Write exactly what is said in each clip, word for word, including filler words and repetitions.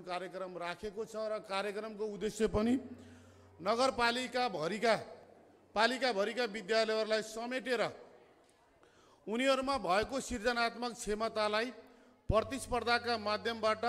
जुन कार्यक्रम राखेको छ र कार्यक्रमको उद्देश्य पनि नगरपालिका भरिका पालिकाभरिका विद्यालयहरूलाई समेटेर उनीहरूमा भएको सृजनात्मक क्षमतालाई प्रतिस्पर्धाका माध्यमबाट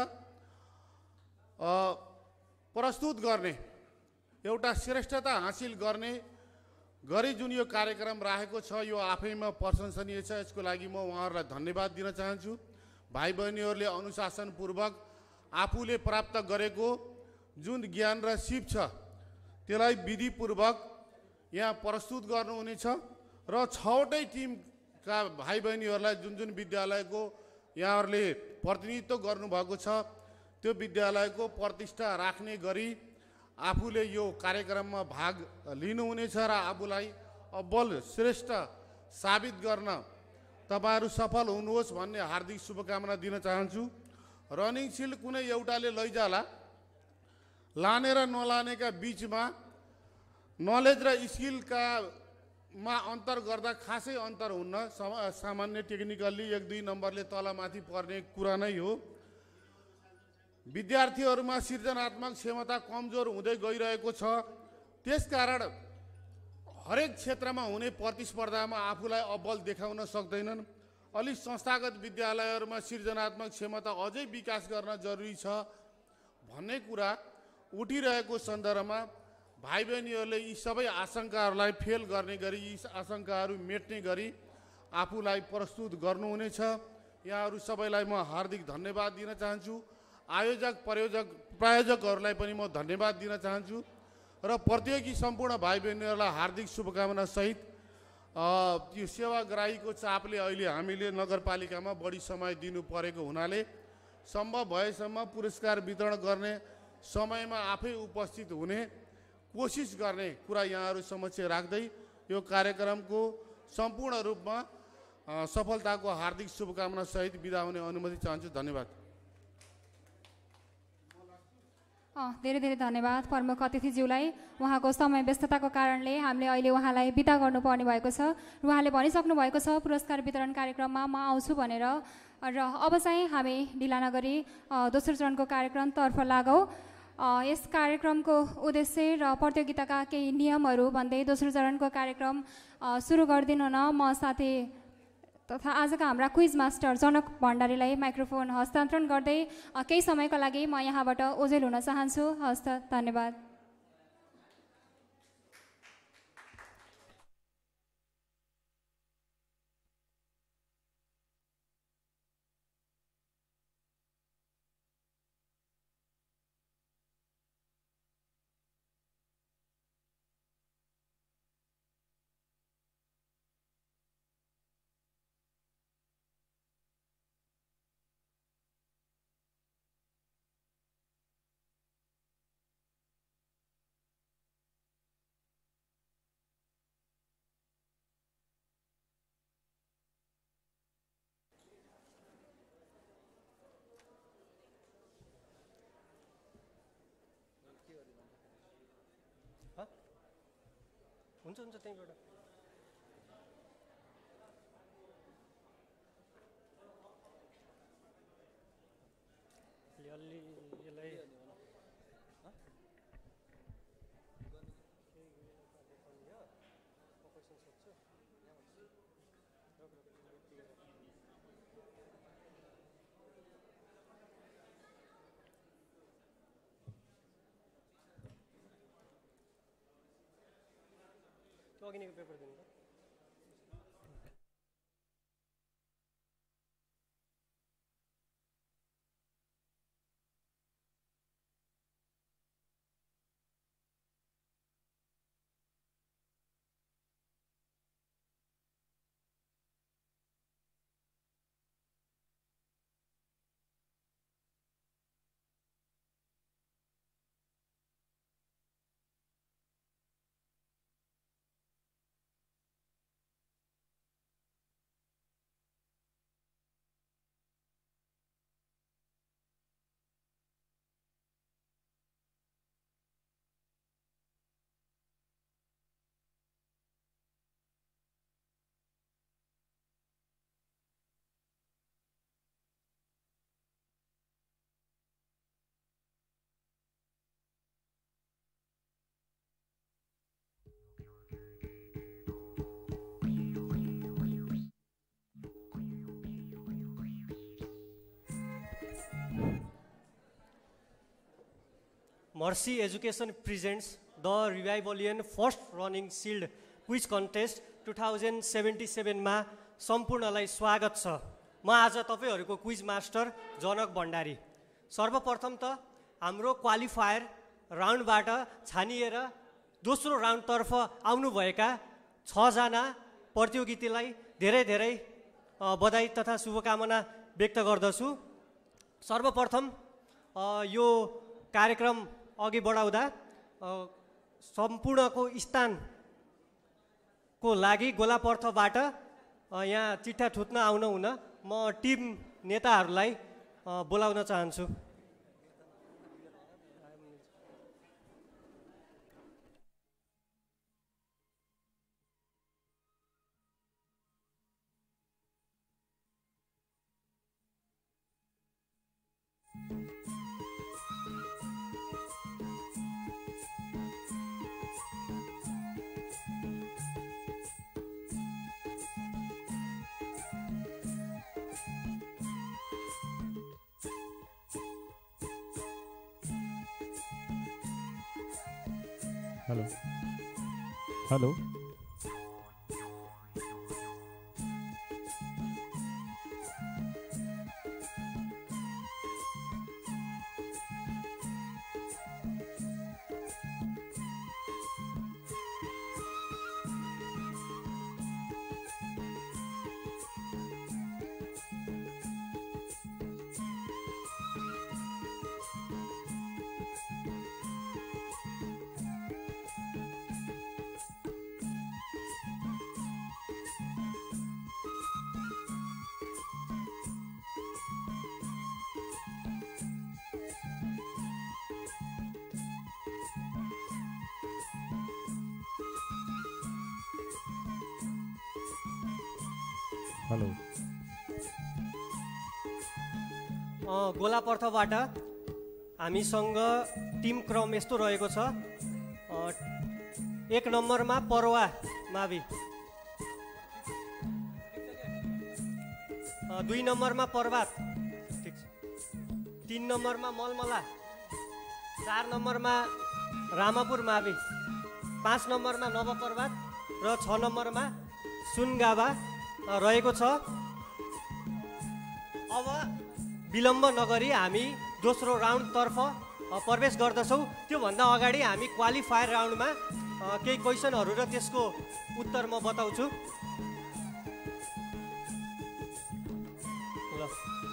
प्रस्तुत गर्ने एउटा श्रेष्ठता हासिल गर्ने गरी जुन यो कार्यक्रम राखेको छ यो आफैमा प्रशंसनीय छ। यसको लागि म उहाँहरूलाई धन्यवाद दिन चाहन्छु। भाइ बहिनीहरूले अनुशासनपूर्वक आफूले प्राप्त गरेको जुन ज्ञान र सिप छ त्यसलाई विधिपूर्वक यहाँ प्रस्तुत गर्नुहुनेछ र छवटै टिमका भाइ बहिनीहरूलाई जुन जुन विद्यालयको यहाँहरूले प्रतिनिधित्व गर्नुभएको छ त्यो विद्यालयको प्रतिष्ठा राख्ने गरी आफूले यो कार्यक्रममा भाग लिनुहुनेछ र आफूलाई अब्बल श्रेष्ठ साबित गर्न तपाईहरू सफल हुनुहोस् भन्ने हार्दिक शुभकामना दिन चाहन्छु। रनिङ सिल्ड कुनै एउटाले लैजाला, लाने र नलानेका बिचमा नलेज र स्किलका मा अन्तर गर्दा खासै अन्तर हुन्न। सामान्य टेक्निकल्ली एक दुई नम्बरले तलमाथि पर्ने कुरा नै हो। विद्यार्थीहरूमा सृजनात्मक क्षमता कमजोर हुँदै गइरहेको छ। त्यसकारण हरेक क्षेत्रमा हुने प्रतिस्पर्धामा आफूलाई अब्बल देखाउन सक्दैनन्। अलि संस्थागत विद्यालयहरूमा सृजनात्मक क्षमता अझै विकास गर्न जरुरी छ भन्ने कुरा उठिरहेको सन्दर्भमा भाइ बहिनीहरूले यी सबै आशंकाहरूलाई फेल गर्ने गरी यी आशंकाहरू मेट्ने गरी आफूलाई प्रस्तुत गर्नुहुनेछ। यहाँहरू सबैलाई म हार्दिक धन्यवाद दिन चाहन्छु। आयोजक प्रयोजक प्रायोजकहरूलाई पनि म धन्यवाद दिन चाहन्छु र प्रतियोगी सम्पूर्ण भाइ बहिनीहरूलाई हार्दिक शुभकामना सहित यो सेवाग्राहीको चापले अहिले हामीले नगरपालिकामा बढी समय दिनु परेको हुनाले सम्भव भएसम्म पुरस्कार वितरण गर्ने समयमा आफै उपस्थित हुने कोसिस गर्ने कुरा यहाँहरू समक्ष राख्दै यो कार्यक्रमको सम्पूर्ण रूपमा सफलताको हार्दिक शुभकामना सहित बिदा हुने अनुमति चाहन्छु। धन्यवाद। धेरै धेरै धन्यवाद प्रमुख अतिथिज्यूलाई। उहाँको समय व्यस्तताको कारणले हामीले अहिले उहाँलाई बिदा गर्नुपर्ने भएको छ। उहाँले भनिसक्नु भएको छ पुरस्कार वितरण कार्यक्रममा म आउँछु भनेर र अब चाहिँ हामी ढिला नगरी दोस्रो चरणको कार्यक्रमतर्फ लागौँ। यस कार्यक्रमको उद्देश्य र प्रतियोगिताका केही नियमहरू भन्दै दोस्रो चरणको कार्यक्रम सुरु गरिदिनु न म साथी तथा आजका हाम्रा क्विज मास्टर जनक भण्डारीलाई माइक्रोफोन हस्तान्तरण गर्दै केही समयका लागि म यहाँबाट ओझेल हुन चाहन्छु। हस्त धन्यवाद। हुन्छ हुन्छ त्यहीँबाट अलि यसलाई त्यो अघि नै पेपर दिनु। Mercy Education presents the Revivalian First Running Shield Quiz Contest twenty seventy-seven मा सम्पूर्णलाई स्वागत छ। म आज तपाईहरुको क्विज मास्टर जनक भण्डारी। सर्वप्रथम त हाम्रो क्वालिफायर राउन्डबाट छानिएर दोस्रो राउन्डतर्फ आउनुभएका छ जना प्रतियोगीलाई धेरै धेरै बधाई तथा शुभकामना व्यक्त गर्दछु। सर्वप्रथम यो कार्यक्रम अघि बढाउँदा सम्पूर्णको स्थानको लागि गोलापर्थबाट यहाँ चिट्ठा ठुत्न आउन हुन म टिम नेताहरूलाई बोलाउन चाहन्छु। हेलो हेलो हेलो गोलापर्थबाट हामीसँग टिम क्रम यस्तो रहेको छ। एक नम्बरमा परवा मावि, दुई नम्बरमा पर्वत, ठिक छ, तीन नम्बरमा मलमला, चार नम्बरमा रामापुर मावि, पाँच नम्बरमा नवपर्वत र छ नम्बरमा सुनगावा रहेको छ। अब विलम्ब नगरी हामी दोस्रो राउन्डतर्फ प्रवेश गर्दछौँ। त्योभन्दा अगाडि हामी क्वालिफायर राउन्डमा केही क्वेसनहरू र त्यसको उत्तर म बताउँछु। ल,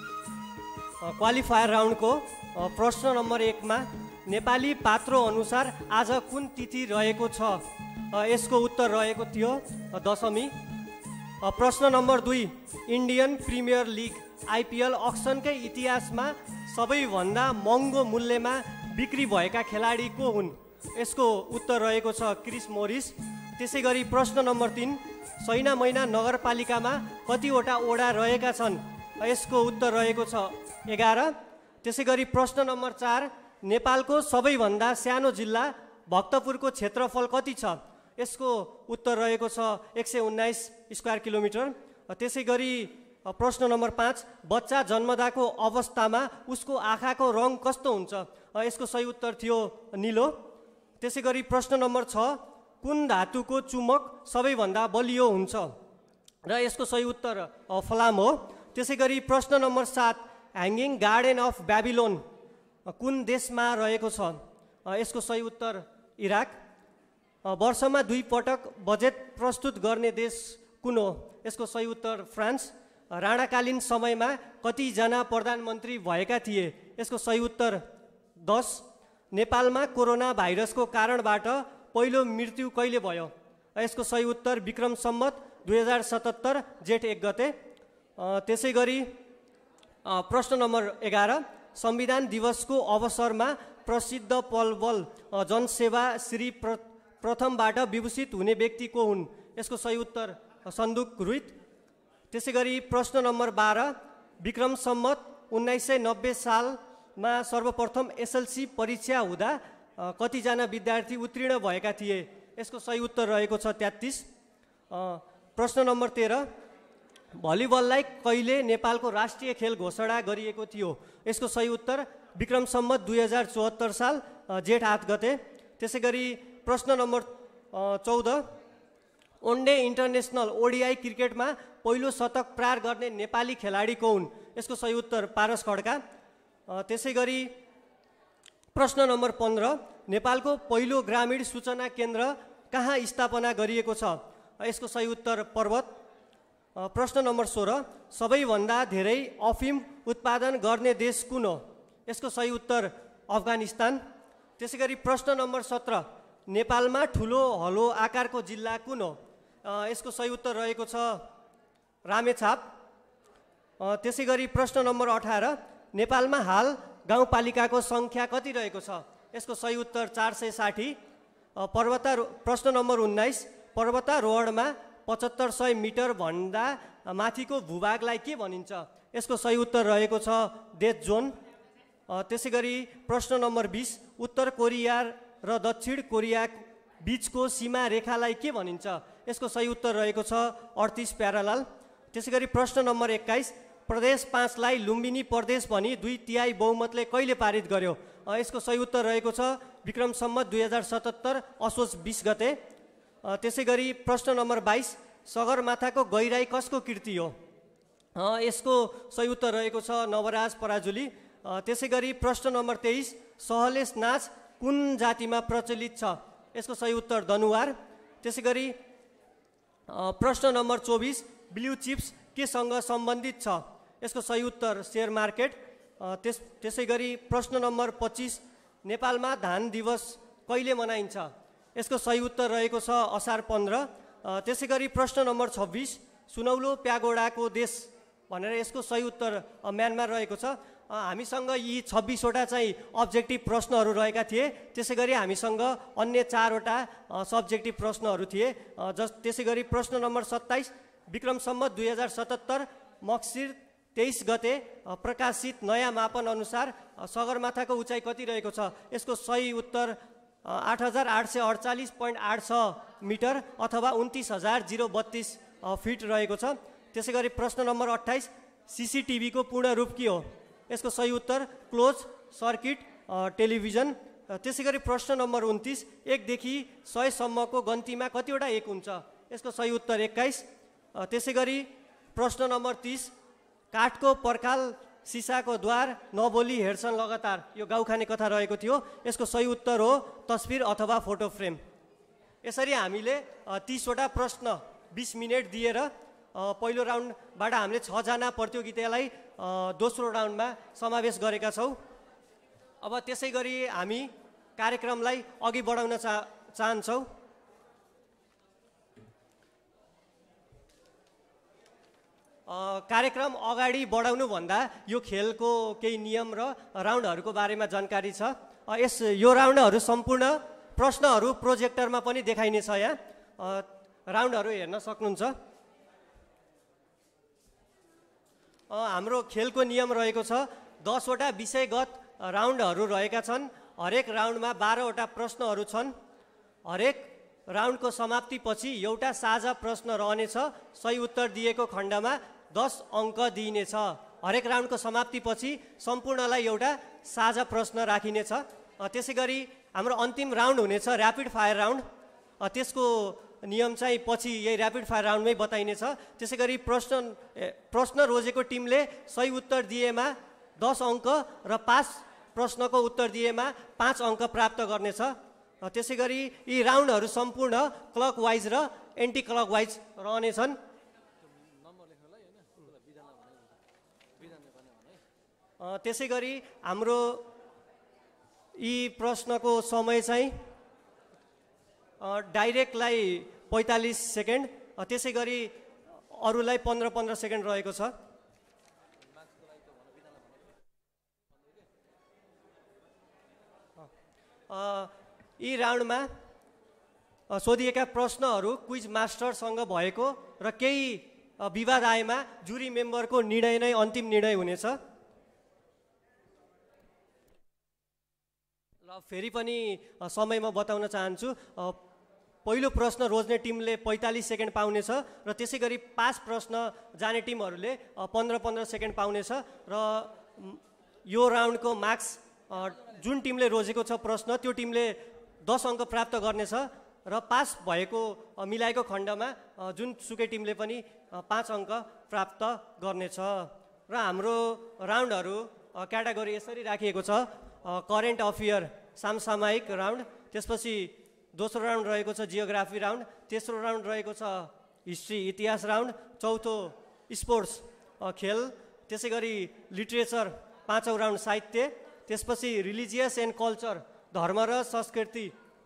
क्वालिफायर राउन्डको प्रश्न नम्बर एकमा नेपाली पात्रो अनुसार आज कुन तिथि रहेको छ? यसको उत्तर रहेको थियो दशमी। प्रश्न नम्बर दुई, इन्डियन प्रिमियर लिग आइपिएल अक्सनकै इतिहासमा सबैभन्दा महँगो मूल्यमा बिक्री भएका खेलाडी को हुन्? यसको उत्तर रहेको छ क्रिस मोरिस। त्यसै गरी प्रश्न नम्बर तिन, सैना मैना नगरपालिकामा कतिवटा ओडा रहेका छन्? यसको उत्तर रहेको छ एघार। त्यसै गरी प्रश्न नम्बर चार, नेपालको सबैभन्दा सानो जिल्ला भक्तपुरको क्षेत्रफल कति छ? यसको उत्तर रहेको छ एक सय उन्नाइस स्क्वायर किलोमिटर। त्यसै गरी प्रश्न नम्बर पाँच, बच्चा जन्मदाको अवस्थामा उसको आँखाको रङ कस्तो हुन्छ? यसको सही उत्तर थियो निलो। त्यसै गरी प्रश्न नम्बर छ, कुन धातुको चुम्बक सबैभन्दा बलियो हुन्छ? र यसको सही उत्तर फलाम हो। त्यसै गरी प्रश्न नम्बर सात, ह्याङ्गिङ गार्डन अफ बेबिलोन कुन देशमा रहेको छ? यसको सही उत्तर इराक। वर्षमा दुई पटक बजेट प्रस्तुत गर्ने देश कुन हो? यसको सही उत्तर फ्रान्स। राणाकालीन समयमा कतिजना प्रधानमन्त्री भएका थिए? यसको सही उत्तर दस। नेपालमा कोरोना भाइरसको कारणबाट पहिलो मृत्यु कहिले भयो? यसको सही उत्तर विक्रम सम्वत दुई हजार सतहत्तर जेठ एक गते। त्यसै गरी प्रश्न नम्बर एघार, संविधान दिवसको अवसरमा प्रसिद्ध पलवल जनसेवा श्री प्र प्रथमबाट विभूषित हुने व्यक्ति को हुन्? यसको सही उत्तर सन्दुक रुइत। त्यसै गरी प्रश्न नम्बर बाह्र, विक्रम सम्वत उन्नाइस सय नब्बे सालमा सर्वप्रथम एसएलसी परीक्षा हुँदा कतिजना विद्यार्थी उत्तीर्ण भएका थिए? यसको सही उत्तर रहेको छ तेत्तिस। प्रश्न नम्बर तेह्र, भलिबललाई कहिले नेपालको राष्ट्रिय खेल घोषणा गरिएको थियो? यसको सही उत्तर विक्रम सम्वत दुई हजार चौहत्तर साल जेठ आठ गते। त्यसै गरी प्रश्न नम्बर चौध, ओन्डे इन्टरनेसनल ओडिआई क्रिकेटमा पहिलो शतक प्रहार गर्ने नेपाली खेलाडी को हुन्? यसको सही उत्तर पारस खड्का। त्यसै गरी प्रश्न नम्बर पन्ध्र, नेपालको पहिलो ग्रामीण सूचना केन्द्र कहाँ स्थापना गरिएको छ? यसको सही उत्तर पर्वत। प्रश्न नम्बर सोह्र, सबैभन्दा धेरै अफिम उत्पादन गर्ने देश कुन हो? यसको सही उत्तर अफगानिस्तान। त्यसै गरी प्रश्न नम्बर सत्र, नेपालमा ठुलो हलो आकारको जिल्ला कुन हो? यसको सही उत्तर रहेको छ रामेछाप। त्यसै गरी प्रश्न नम्बर अठार, नेपालमा हाल गाउँपालिकाको सङ्ख्या कति रहेको छ? यसको सही उत्तर चार सय साठी। पर्वता प्रश्न नम्बर उन्नाइस, पर्वतारोहणमा पचहत्तर सय मिटर भन्दा माथिको भूभागलाई के भनिन्छ? यसको सही उत्तर रहेको छ डेथ जोन। त्यसै गरी प्रश्न नम्बर बिस, उत्तर कोरिया र दक्षिण कोरिया बीचको सीमा रेखालाई के भनिन्छ? यसको सही उत्तर रहेको छ अडतिस प्यारालाल। त्यसै गरी प्रश्न नम्बर एक्काइस, प्रदेश पाँचलाई लुम्बिनी प्रदेश भनी दुई तिहाई बहुमतले कहिले पारित गर्यो? यसको सही उत्तर रहेको छ विक्रम सम्वत दुई हजार सतहत्तर असोज बिस गते। त्यसै गरी प्रश्न नम्बर बाइस, सगरमाथाको गहिराई कसको कृति हो? यसको सही उत्तर रहेको छ नवराज पराजुली। त्यसै गरी प्रश्न नम्बर तेइस, सहलेस नाच कुन जातिमा प्रचलित छ? यसको सही उत्तर दनुवार। त्यसै गरी प्रश्न नम्बर चौबिस, ब्लू चिप्स केसँग सम्बन्धित छ? यसको सही उत्तर सेयर मार्केट। त्यस त्यसै गरी प्रश्न नम्बर पच्चिस, नेपालमा धान दिवस कहिले मनाइन्छ? यसको सही उत्तर रहेको छ असार पन्ध्र। त्यसै गरी प्रश्न नम्बर छब्बिस, सुनौलो प्यागोडाको देश भनेर यसको सही उत्तर म्यानमार रहेको छ। हामीसँग यी छब्बिसवटा चाहिँ अब्जेक्टिभ प्रश्नहरू रहेका थिए। त्यसै गरी हामीसँग अन्य चारवटा सब्जेक्टिभ प्रश्नहरू थिए। जस त्यसै गरी प्रश्न नम्बर सत्ताइस, विक्रम सम्वत दुई हजार सतहत्तर मक्सिर तेइस गते प्रकाशित नयाँ मापन अनुसार सगरमाथाको उचाइ कति रहेको छ? यसको सही उत्तर आठ हजार आठ सय अडचालिस पोइन्ट आठ छ मिटर अथवा उन्तिस हजार जिरो बत्तिस फिट रहेको छ। त्यसै गरी प्रश्न नम्बर अट्ठाइस, सिसिटिभीको पूर्ण रूप के हो? यसको सही उत्तर क्लोज सर्किट टेलिभिजन। त्यसै गरी प्रश्न नम्बर उन्तिस, एकदेखि सयसम्मको गन्तीमा कतिवटा एक हुन्छ? यसको सही उत्तर एक्काइस। त्यसै गरी प्रश्न नम्बर तिस, काठको पर्खाल सिसाको द्वार नबोली हेर्छन् लगातार, यो गाउँखाने कथा रहेको थियो। यसको सही उत्तर हो तस्बिर अथवा फोटो फ्रेम। यसरी हामीले तीसवटा प्रश्न बिस मिनट दिएर पहिलो राउन्डबाट हामीले छजना प्रतियोगितालाई दोस्रो राउन्डमा समावेश गरेका छौँ। अब त्यसै गरी हामी कार्यक्रमलाई अघि बढाउन चा चाहन्छौँ। कार्यक्रम अगाडि बढाउनुभन्दा यो खेलको केही नियम र राउन्डहरूको बारेमा जानकारी छ। यस यो राउन्डहरू सम्पूर्ण प्रश्नहरू प्रोजेक्टरमा पनि देखाइनेछ। यहाँ राउन्डहरू हेर्न सक्नुहुन्छ। हाम्रो खेलको नियम रहेको छ दसवटा विषयगत राउन्डहरू रहेका छन्। हरेक राउन्डमा बाह्रवटा प्रश्नहरू छन्। हरेक राउन्डको समाप्तिपछि एउटा साझा प्रश्न रहनेछ। सही उत्तर दिएको खण्डमा दस अङ्क दिइनेछ। हरेक राउन्डको समाप्तिपछि सम्पूर्णलाई एउटा साझा प्रश्न राखिनेछ। त्यसै गरी हाम्रो अन्तिम राउन्ड हुनेछ ऱ्यापिड फायर राउन्ड। त्यसको नियम चाहिँ पछि यही ऱ्यापिड फायर राउन्डमै बताइनेछ। त्यसै गरी प्रश्न प्रश्न रोजेको टिमले सही उत्तर दिएमा दस अङ्क र पाँच प्रश्नको उत्तर दिएमा पाँच अङ्क प्राप्त गर्नेछ। त्यसै गरी यी राउन्डहरू सम्पूर्ण क्लकवाइज र एन्टी क्लकवाइज रहनेछन्। त्यसै गरी हाम्रो यी प्रश्नको समय चाहिँ डाइरेक्टलाई पैँतालिस सेकेन्ड, त्यसै गरी अरूलाई पन्ध्र पन्ध्र सेकेन्ड रहेको छ। यी राउन्डमा सोधिएका प्रश्नहरू क्विज मास्टरसँग भएको र केही विवाद आएमा जुरी मेम्बरको निर्णय नै अन्तिम निर्णय हुनेछ। र फेरि पनि समयमा बताउन चाहन्छु, पहिलो प्रश्न रोज्ने टिमले पैँतालिस सेकेन्ड पाउनेछ र त्यसै गरी पाँच प्रश्न जाने टिमहरूले पन्ध्र पन्ध्र सेकेन्ड पाउनेछ। र यो राउन्डको मार्क्स जुन टिमले रोजेको छ प्रश्न त्यो टिमले दस अङ्क प्राप्त गर्नेछ र पास भएको मिलाएको खण्डमा जुन सुकै टिमले पनि पाँच अङ्क प्राप्त गर्नेछ। र हाम्रो राउन्डहरू क्याटेगोरी यसरी राखिएको छ। करेन्ट अफेयर समसामयिक राउन्ड, त्यसपछि दोस्रो राउन्ड रहेको छ जियोग्राफी राउन्ड, तेस्रो राउन्ड रहेको छ हिस्ट्री इतिहास राउन्ड, चौथो स्पोर्ट्स खेल, त्यसै गरी लिट्रेचर पाँचौँ राउन्ड साहित्य, त्यसपछि रिलिजियस एन्ड कल्चर धर्म र संस्कृति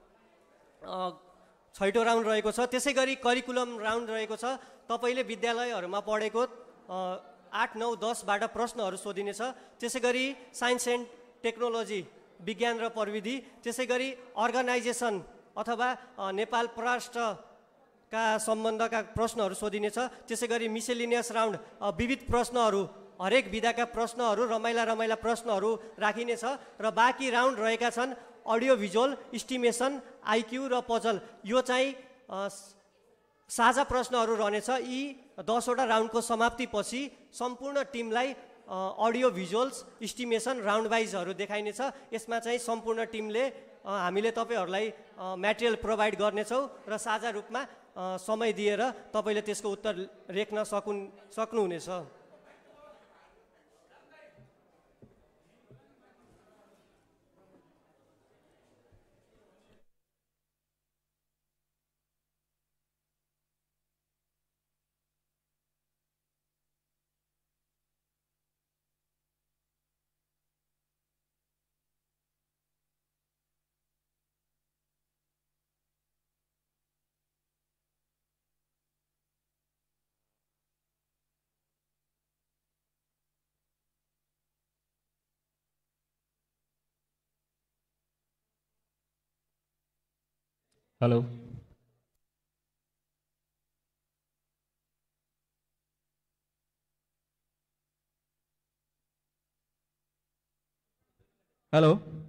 छैटौँ राउन्ड रहेको छ। त्यसै गरी करिकुलम राउन्ड रहेको छ। तपाईँले विद्यालयहरूमा पढेको आठ नौ दसबाट प्रश्नहरू सोधिनेछ। त्यसै गरी साइन्स एन्ड टेक्नोलोजी विज्ञान र प्रविधि, त्यसै गरी अर्गनाइजेसन अथवा नेपाल परराष्ट्रका सम्बन्धका प्रश्नहरू सोधिनेछ। त्यसै गरी मिसेलिनियस राउन्ड विविध प्रश्नहरू, हरेक विधाका प्रश्नहरू, रमाइला रमाइला प्रश्नहरू राखिनेछ। र बाँकी राउन्ड रहेका छन् अडियो भिजुअल, इस्टिमेसन, आइक्यू र पजल। यो चाहिँ साझा प्रश्नहरू रहनेछ। यी दसवटा राउन्डको समाप्तिपछि सम्पूर्ण टिमलाई अडियो भिजुअल्स, इस्टिमेसन, राउन्ड वाइजहरू देखाइनेछ। यसमा चाहिँ सम्पूर्ण टिमले हामीले तपाईँहरूलाई म्याटेरियल प्रोभाइड गर्नेछौँ र साझा रूपमा समय दिएर तपाईँले त्यसको उत्तर लेख्न सकुन् सक्नुहुनेछ। हेलो हेलो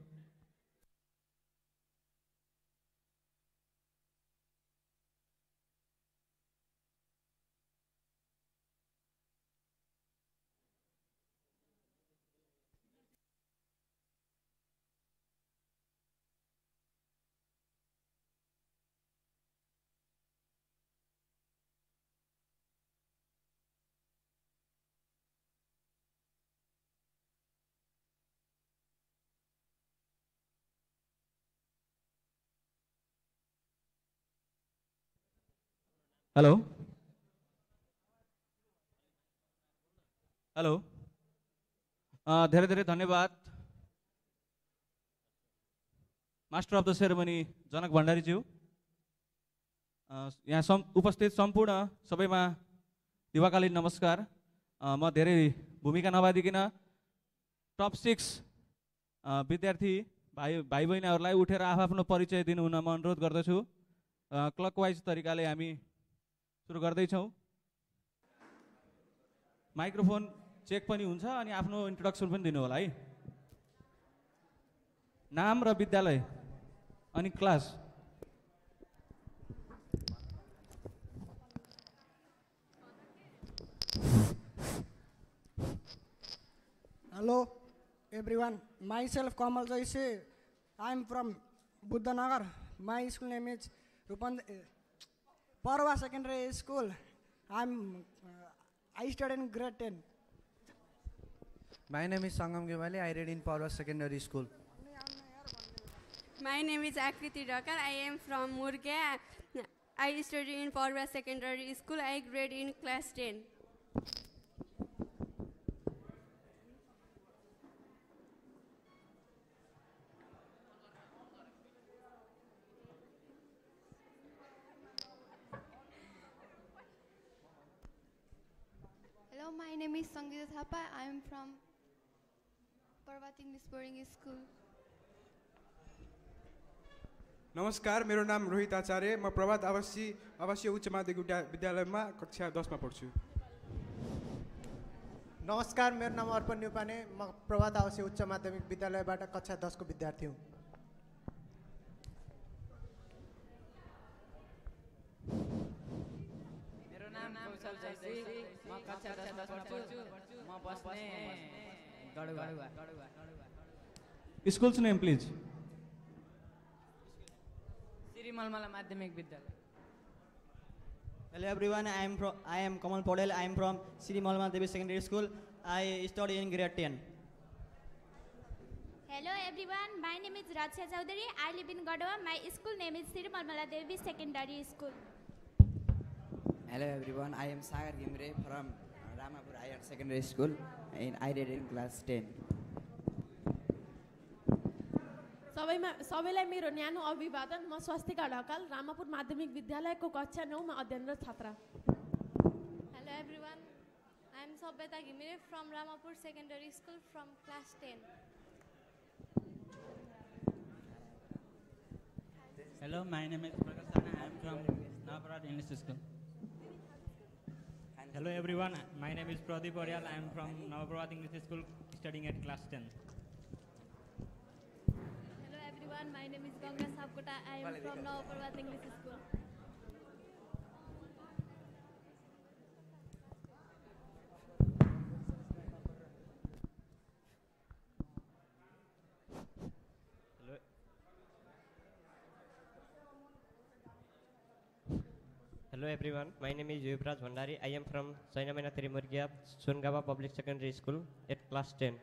हेलो हेलो धेरै धेरै धन्यवाद master of the ceremony Janak भण्डारीज्यू। यहाँ सम उपस्थित सम्पूर्ण सबैमा दिवाकालीन नमस्कार। म धेरै भूमिका नभइदिकन टप सिक्स विद्यार्थी भाइ भाइ बहिनीहरूलाई उठेर आफ्नो परिचय दिनु हुन म अनुरोध गर्दछु। क्लकवाइज तरिकाले हामी सुरु गर्दैछौँ। माइक्रोफोन चेक पनि हुन्छ अनि आफ्नो इन्ट्रोडक्सन पनि दिनु होला है। नाम र विद्यालय अनि class. Hello everyone, myself Kamal Jaisi. I am from Buddhanagar. My school name is Rupand Parva Secondary School. I'm uh, I studied in grade ten. My name is Sangam Gewali. I read in Parva Secondary School. My name is Akriti Rakar. I am from Murge. I study in Parva Secondary School. I grade in class ten. Hello, my name is Sangeeta Thapa. I am from Parvat English Boarding School. नमस्कार, मेरो नाम रोहित आचार्य। म प्रभात आवासीय आवासीय उच्च माध्यमिक विद्यालयमा कक्षा दस मा पढ्छु। नमस्कार, मेरो नाम अर्पण न्युपाने। म प्रभात आवासीय उच्च माध्यमिक विद्यालयबाट कक्षा दस को विद्यार्थी हुँ। मेरो नाम कौशल जैसी। म कक्षा दस मा पढ्छु। म बस्ने गडुवा। School's name, please. Shri Malamala माध्यमिक विद्यालय. Hello everyone, I am from I am Kamal Podel. I am from Sri Malma Devi Secondary School. I study in grade ten. Hello everyone, my name is Raksha Chaudhary. I live in Gadwa. My school name is Sri Malmala Devi Secondary School. Hello everyone, I am Sagar Gimre from Ramapur Higher Secondary School and I read in class ten. सबैमा सबैलाई मेरो न्यानो अभिवादन. म स्वस्तिका ढकाल रामापुर माध्यमिक विद्यालयको कक्षा नौ मा अध्ययनरत छात्रा. Hello everyone, I am Sabyata Gimire from Ramapur Secondary School from class ten. Hello, my name is Prakash Rana. I am from Naparad English School. Hello everyone, my name is Pradeep Aryal. I am from Naparad English School studying at class ten. Hello everyone, my name is Ganga Sapkota. I am from Naparad English School. Hello. Hello everyone, my name is Yuvraj Bhandari. I am from Sainamena Trimurgia, Sungava Public Secondary School at class ten.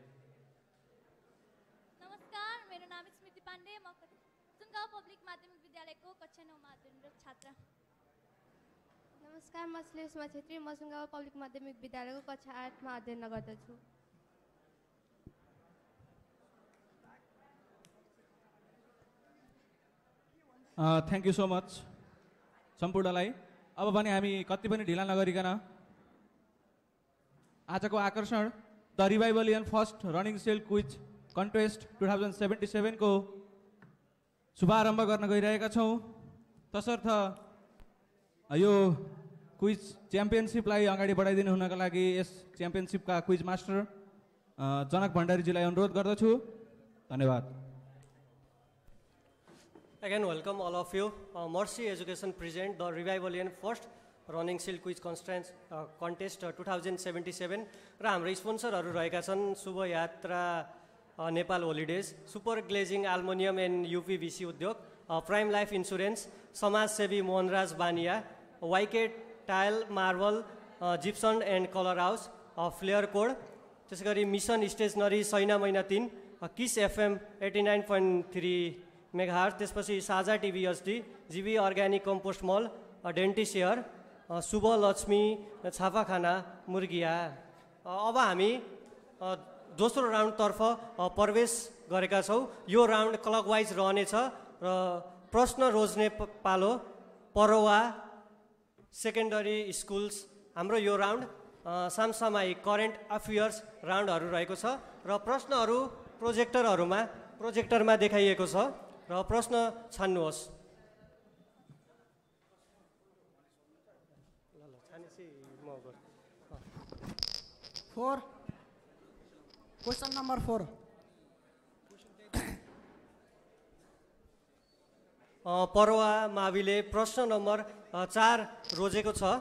नमस्कार, मेरो नाम स्मृति पाण्डे. म सुनगाउँ public माध्यमिक विद्यालयको कक्षा नौ मा अध्ययनरत छात्रा. नमस्कार, म श्लेषमा छेत्री. म सुनगाउँ पब्लिक माध्यमिक विद्यालयको कक्षा आठ मा अध्ययन गर्दछु. थ्याङ्क यू सो मच सम्पूर्णलाई. अब भने हामी कति पनि ढिला नगरिकन आजको आकर्षण the Revivalian first running shield quiz contest two thousand seventy सेभेनको शुभारम्भ गर्न गइरहेका छौँ. तसर्थ यो क्विज च्याम्पियनसिपलाई अगाडि बढाइदिनु हुनका लागि यस च्याम्पियनसिपका क्विज मास्टर जनक भण्डारीजीलाई अनुरोध गर्दछु. धन्यवाद. Again, welcome all of you. Uh, Mercy Education present the Revivalian First Running Seal Quiz Contest, uh, contest uh, two thousand seventy seven र हाम्रो स्पोन्सरहरू रहेका छन् Shubh Yatra uh, Nepal holidays, super glazing aluminium and UPVC उद्योग, uh, prime life insurance, समाजसेवी Mohanraj Bania, Y K tile marble, uh, gypsum and colour house, uh, flair code, त्यसै गरी mission stationery Sainamaina तिन, uh, Kiss FM eighty nine point three megahertz, त्यसपछि Sajha TV HD, GV organic compost मल, dentist air, Shubh Laxmi छापाखाना मुर्गिया. अब हामी दोस्रो राउन्डतर्फ प्रवेश गरेका छौँ. यो राउन्ड क्लकवाइज रहनेछ र प्रश्न रोज्ने पालो परवा सेकेन्डरी स्कुल्स. हाम्रो यो राउन्ड समसामयिक करेन्ट अफेयर्स राउन्डहरू रहेको छ र प्रश्नहरू प्रोजेक्टरहरूमा प्रोजेक्टरमा देखाइएको छ र प्रश्न छान्नुहोस्. Four question number four. Parwa माविले प्रश्न नम्बर चार रोजेको छ.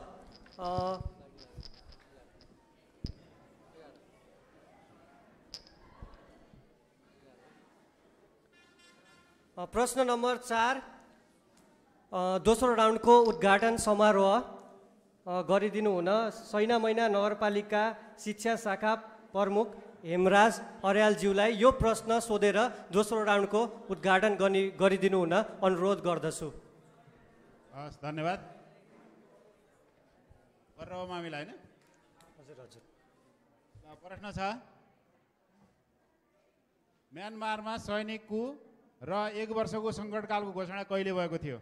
प्रश्न नम्बर चार, दोस्रो राउन्डको उद्घाटन समारोह गरिदिनु हुन सैना मैना नगरपालिका शिक्षा शाखा प्रमुख हेमराज अर्यालज्यूलाई यो प्रश्न सोधेर दोस्रो राउन्डको उद्घाटन गरि गरिदिनु हुन अनुरोध गर्दछु. हस्, धन्यवाद. परवा मामिला होइन? हजुर हजुर. प्रश्न छ, म्यानमारमा सैनिकको र एक वर्षको सङ्कटकालको घोषणा कहिले भएको थियो?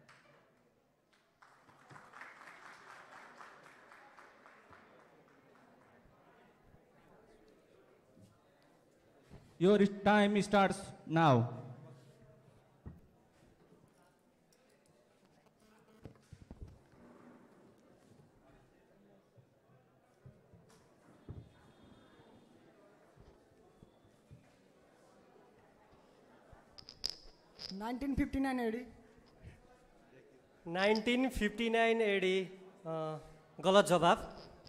Your time starts now. Nineteen fifty nine AD. Nineteen fifty nine AD गलत जवाब.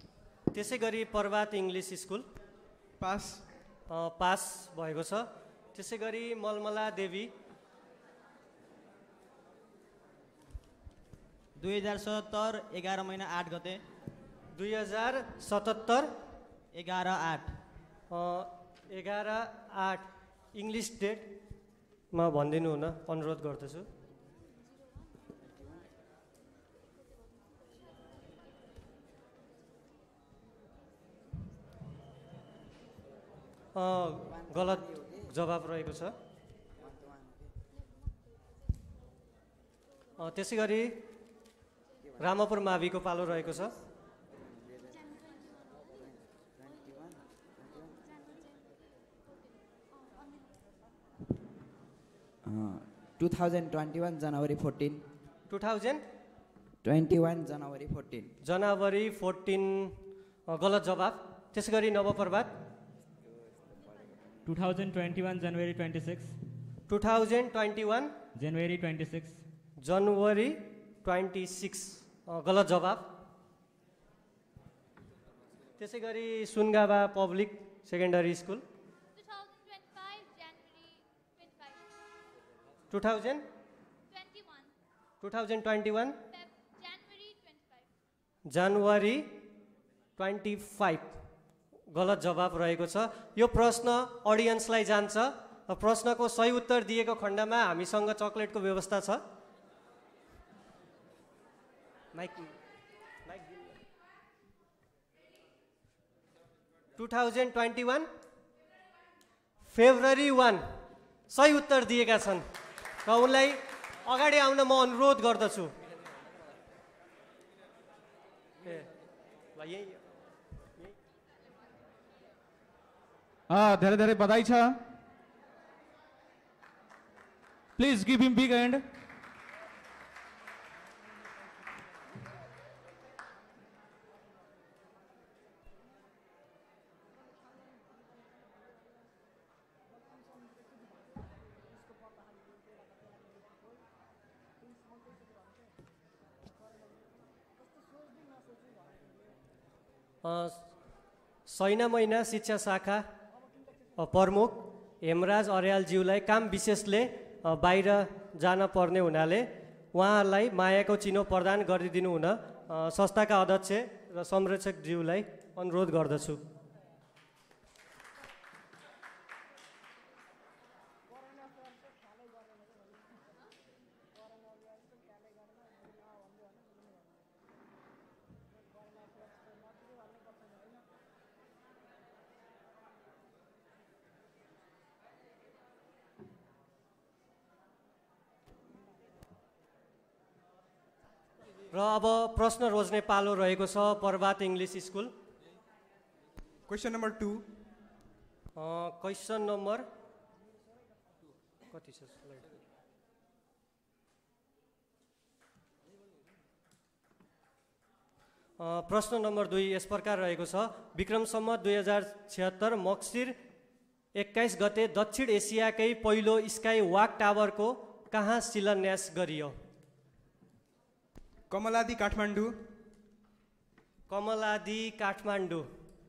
त्यसै गरी Prabhat English school pass pass भएको छ. त्यसै गरी मलमला देवी दुई हजार सतहत्तर एघार महिना आठ गते दुई हजार सतहत्तर एघार आठ एघार आठ इङ्ग्लिस डेटमा भनिदिनु हुन अनुरोध गर्दछु। गलत जवाब रहेको छ। त्यसै गरी रामापुर माविको पालो रहेको छ। Two thousand twenty one January fourteen two thousand twenty one January fourteen January fourteen गलत जवाब। त्यसै गरी Navaprabhat two thousand twenty one January twenty six two thousand twenty one January twenty six January twenty six गलत जवाब। त्यसै गरी Sungaba public secondary school two thousand two thousand twenty one January twenty five गलत जवाब रहेको छ। यो प्रश्न अडियन्सलाई जान्छ। प्रश्नको सही उत्तर दिएको खण्डमा हामीसँग चकलेटको व्यवस्था छ। Mic two thousand twenty one February one सही उत्तर दिएका छन् र उनलाई अगाडि आउन म अनुरोध गर्दछु। धेरै धेरै बधाई छ। Please give him big hand. Sainamaina शिक्षा शाखा प्रमुख हेमराज अर्यालज्यूलाई काम विशेषले बाहिर जान पर्ने हुनाले उहाँहरूलाई मायाको चिनो प्रदान गरिदिनु हुन संस्थाका अध्यक्ष र संरक्षकज्यूलाई अनुरोध गर्दछु। र अब प्रश्न रोज्ने पालो रहेको छ Prabhat English school. Question number two question number कति छ स्लाइड? प्रश्न नम्बर दुई यस प्रकार रहेको छ। विक्रम सम्वत दुई हजार छिहत्तर मक्सिर एक्काइस गते दक्षिण एसियाकै पहिलो स्काई वाक टावरको कहाँ शिलान्यास गरियो? कमलादी काठमाडौँ। कमलादी काठमाडौँ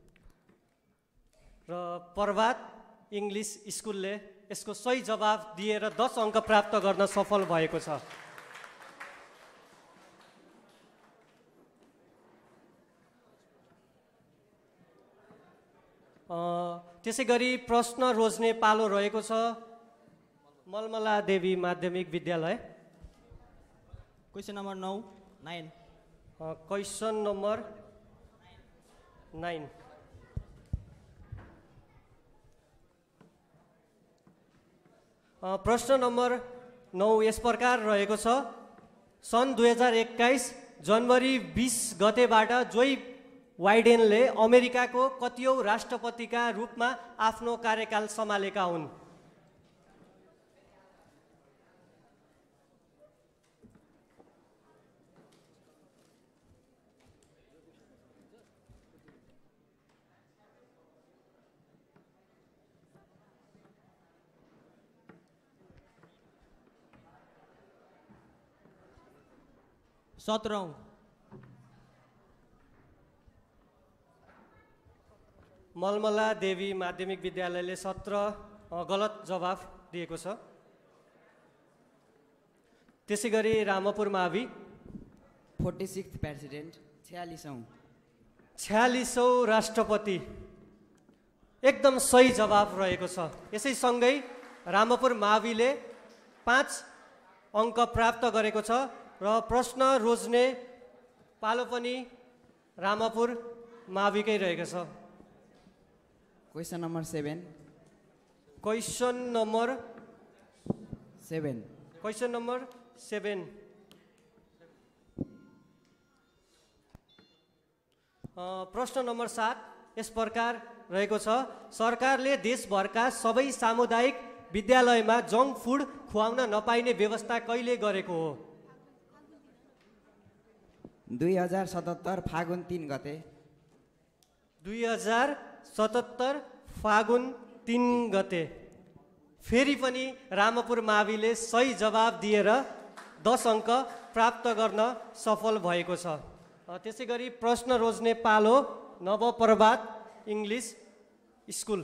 र प्रभात इङ्ग्लिस स्कुलले यसको सही जवाब दिएर दस अङ्क प्राप्त गर्न सफल भएको छ। त्यसै गरी प्रश्न रोज्ने पालो रहेको छ मलमला देवी माध्यमिक विद्यालय। क्वेसन नम्बर नौ नाइन क्वेसन नम्बर नाइन प्रश्न नम्बर नौ यस प्रकार रहेको छ। सन् दुई हजार एक्काइस जनवरी बिस गतेबाट जोई बाइडेनले अमेरिकाको कतिऔं राष्ट्रपतिका रूपमा आफ्नो कार्यकाल सम्हालेका हुन्? सत्रौं मलमला देवी माध्यमिक विद्यालयले सत्र अ, गलत जवाफ दिएको छ। त्यसै गरी रामपुर मावि फोर्टी सिक्स प्रेसिडेन्ट छ्यालिसौँ छ्यालिसौँ राष्ट्रपति एकदम सही जवाफ रहेको छ। यसै सँगै रामपुर माविले पाँच अङ्क प्राप्त गरेको छ र प्रश्न रोज्ने पालो पनि रामपुर माविकै रहेको छ। Question number seven question number seven question number seven प्रश्न नम्बर सात यस प्रकार रहेको छ। सरकारले देशभरका सबै सामुदायिक विद्यालयमा जङ्क फुड खुवाउन नपाइने व्यवस्था कहिले गरेको हो? दुई हजार सतहत्तर फागुन तिन गते दुई हजार सतहत्तर फागुन तिन गते। फेरि पनि रामपुर माविले सही जवाब दिएर दस अङ्क प्राप्त गर्न सफल भएको छ। त्यसै गरी प्रश्न रोज्ने पालो नवप्रभात इङ्ग्लिस स्कुल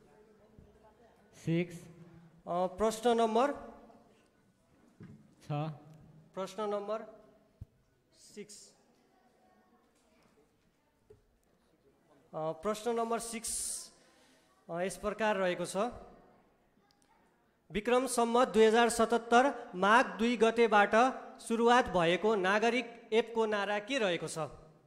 सिक्स प्रश्न नम्बर छ प्रश्न नम्बर सिक्स प्रश्न नम्बर सिक्स यस प्रकार रहेको छ। विक्रम सम्मत दुई हजार सतहत्तर माघ दुई गतेबाट सुरुवात भएको नागरिक एपको नारा के रहेको छ?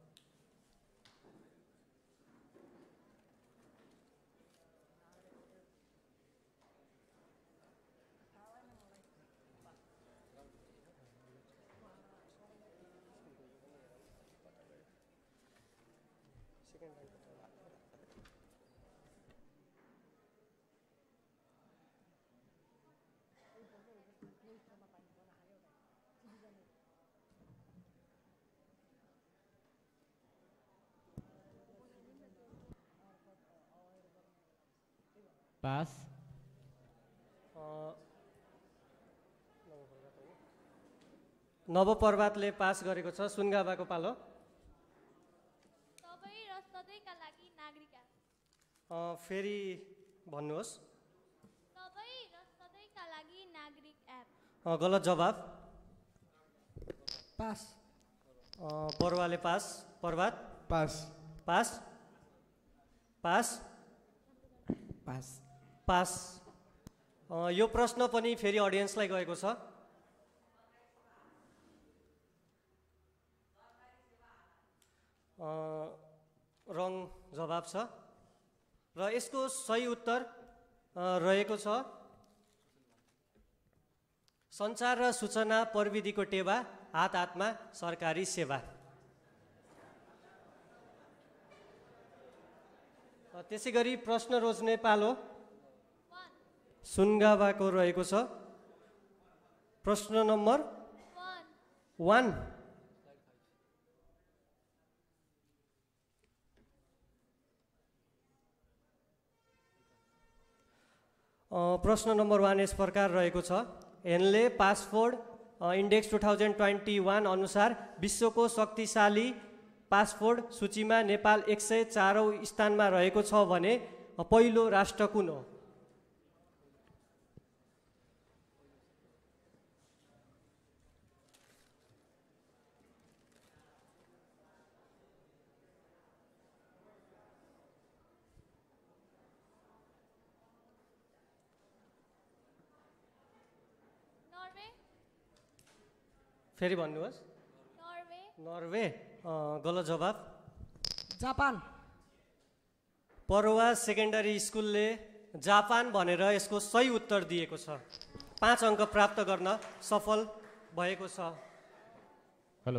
पास नवप्रभातले पास गरेको छ। सुनगाबाको पालो सबै र सधैँका लागि नागरिक एप फेरि भन्नुहोस्। सबै र सधैँका लागि नागरिक एप गलत जवाफ पास पर्वाले pass Prabhat pass pass pass pass pass यो प्रश्न पनि फेरि अडियन्सलाई गएको छ। रङ जवाब छ र यसको सही उत्तर रहेको छ सञ्चार र सूचना प्रविधिको टेवा हात हातमा सरकारी सेवा। त्यसै गरी प्रश्न रोज्ने पालो सुनगाबाको रहेको छ। प्रश्न नम्बर वान प्रश्न नम्बर वान यस प्रकार रहेको छ। Henley passport index two thousand twenty one अनुसार विश्वको शक्तिशाली पासपोर्ट सूचीमा नेपाल एक सय चारौँ स्थानमा रहेको छ भने पहिलो राष्ट्र कुन हो? फेरि भन्नुहोस्। नर्वे नर्वे गलत जवाब जापान। पर्वा सेकेन्डरी स्कुलले जापान भनेर यसको सही उत्तर दिएको छ। पाँच अङ्क प्राप्त गर्न सफल भएको छ। हेलो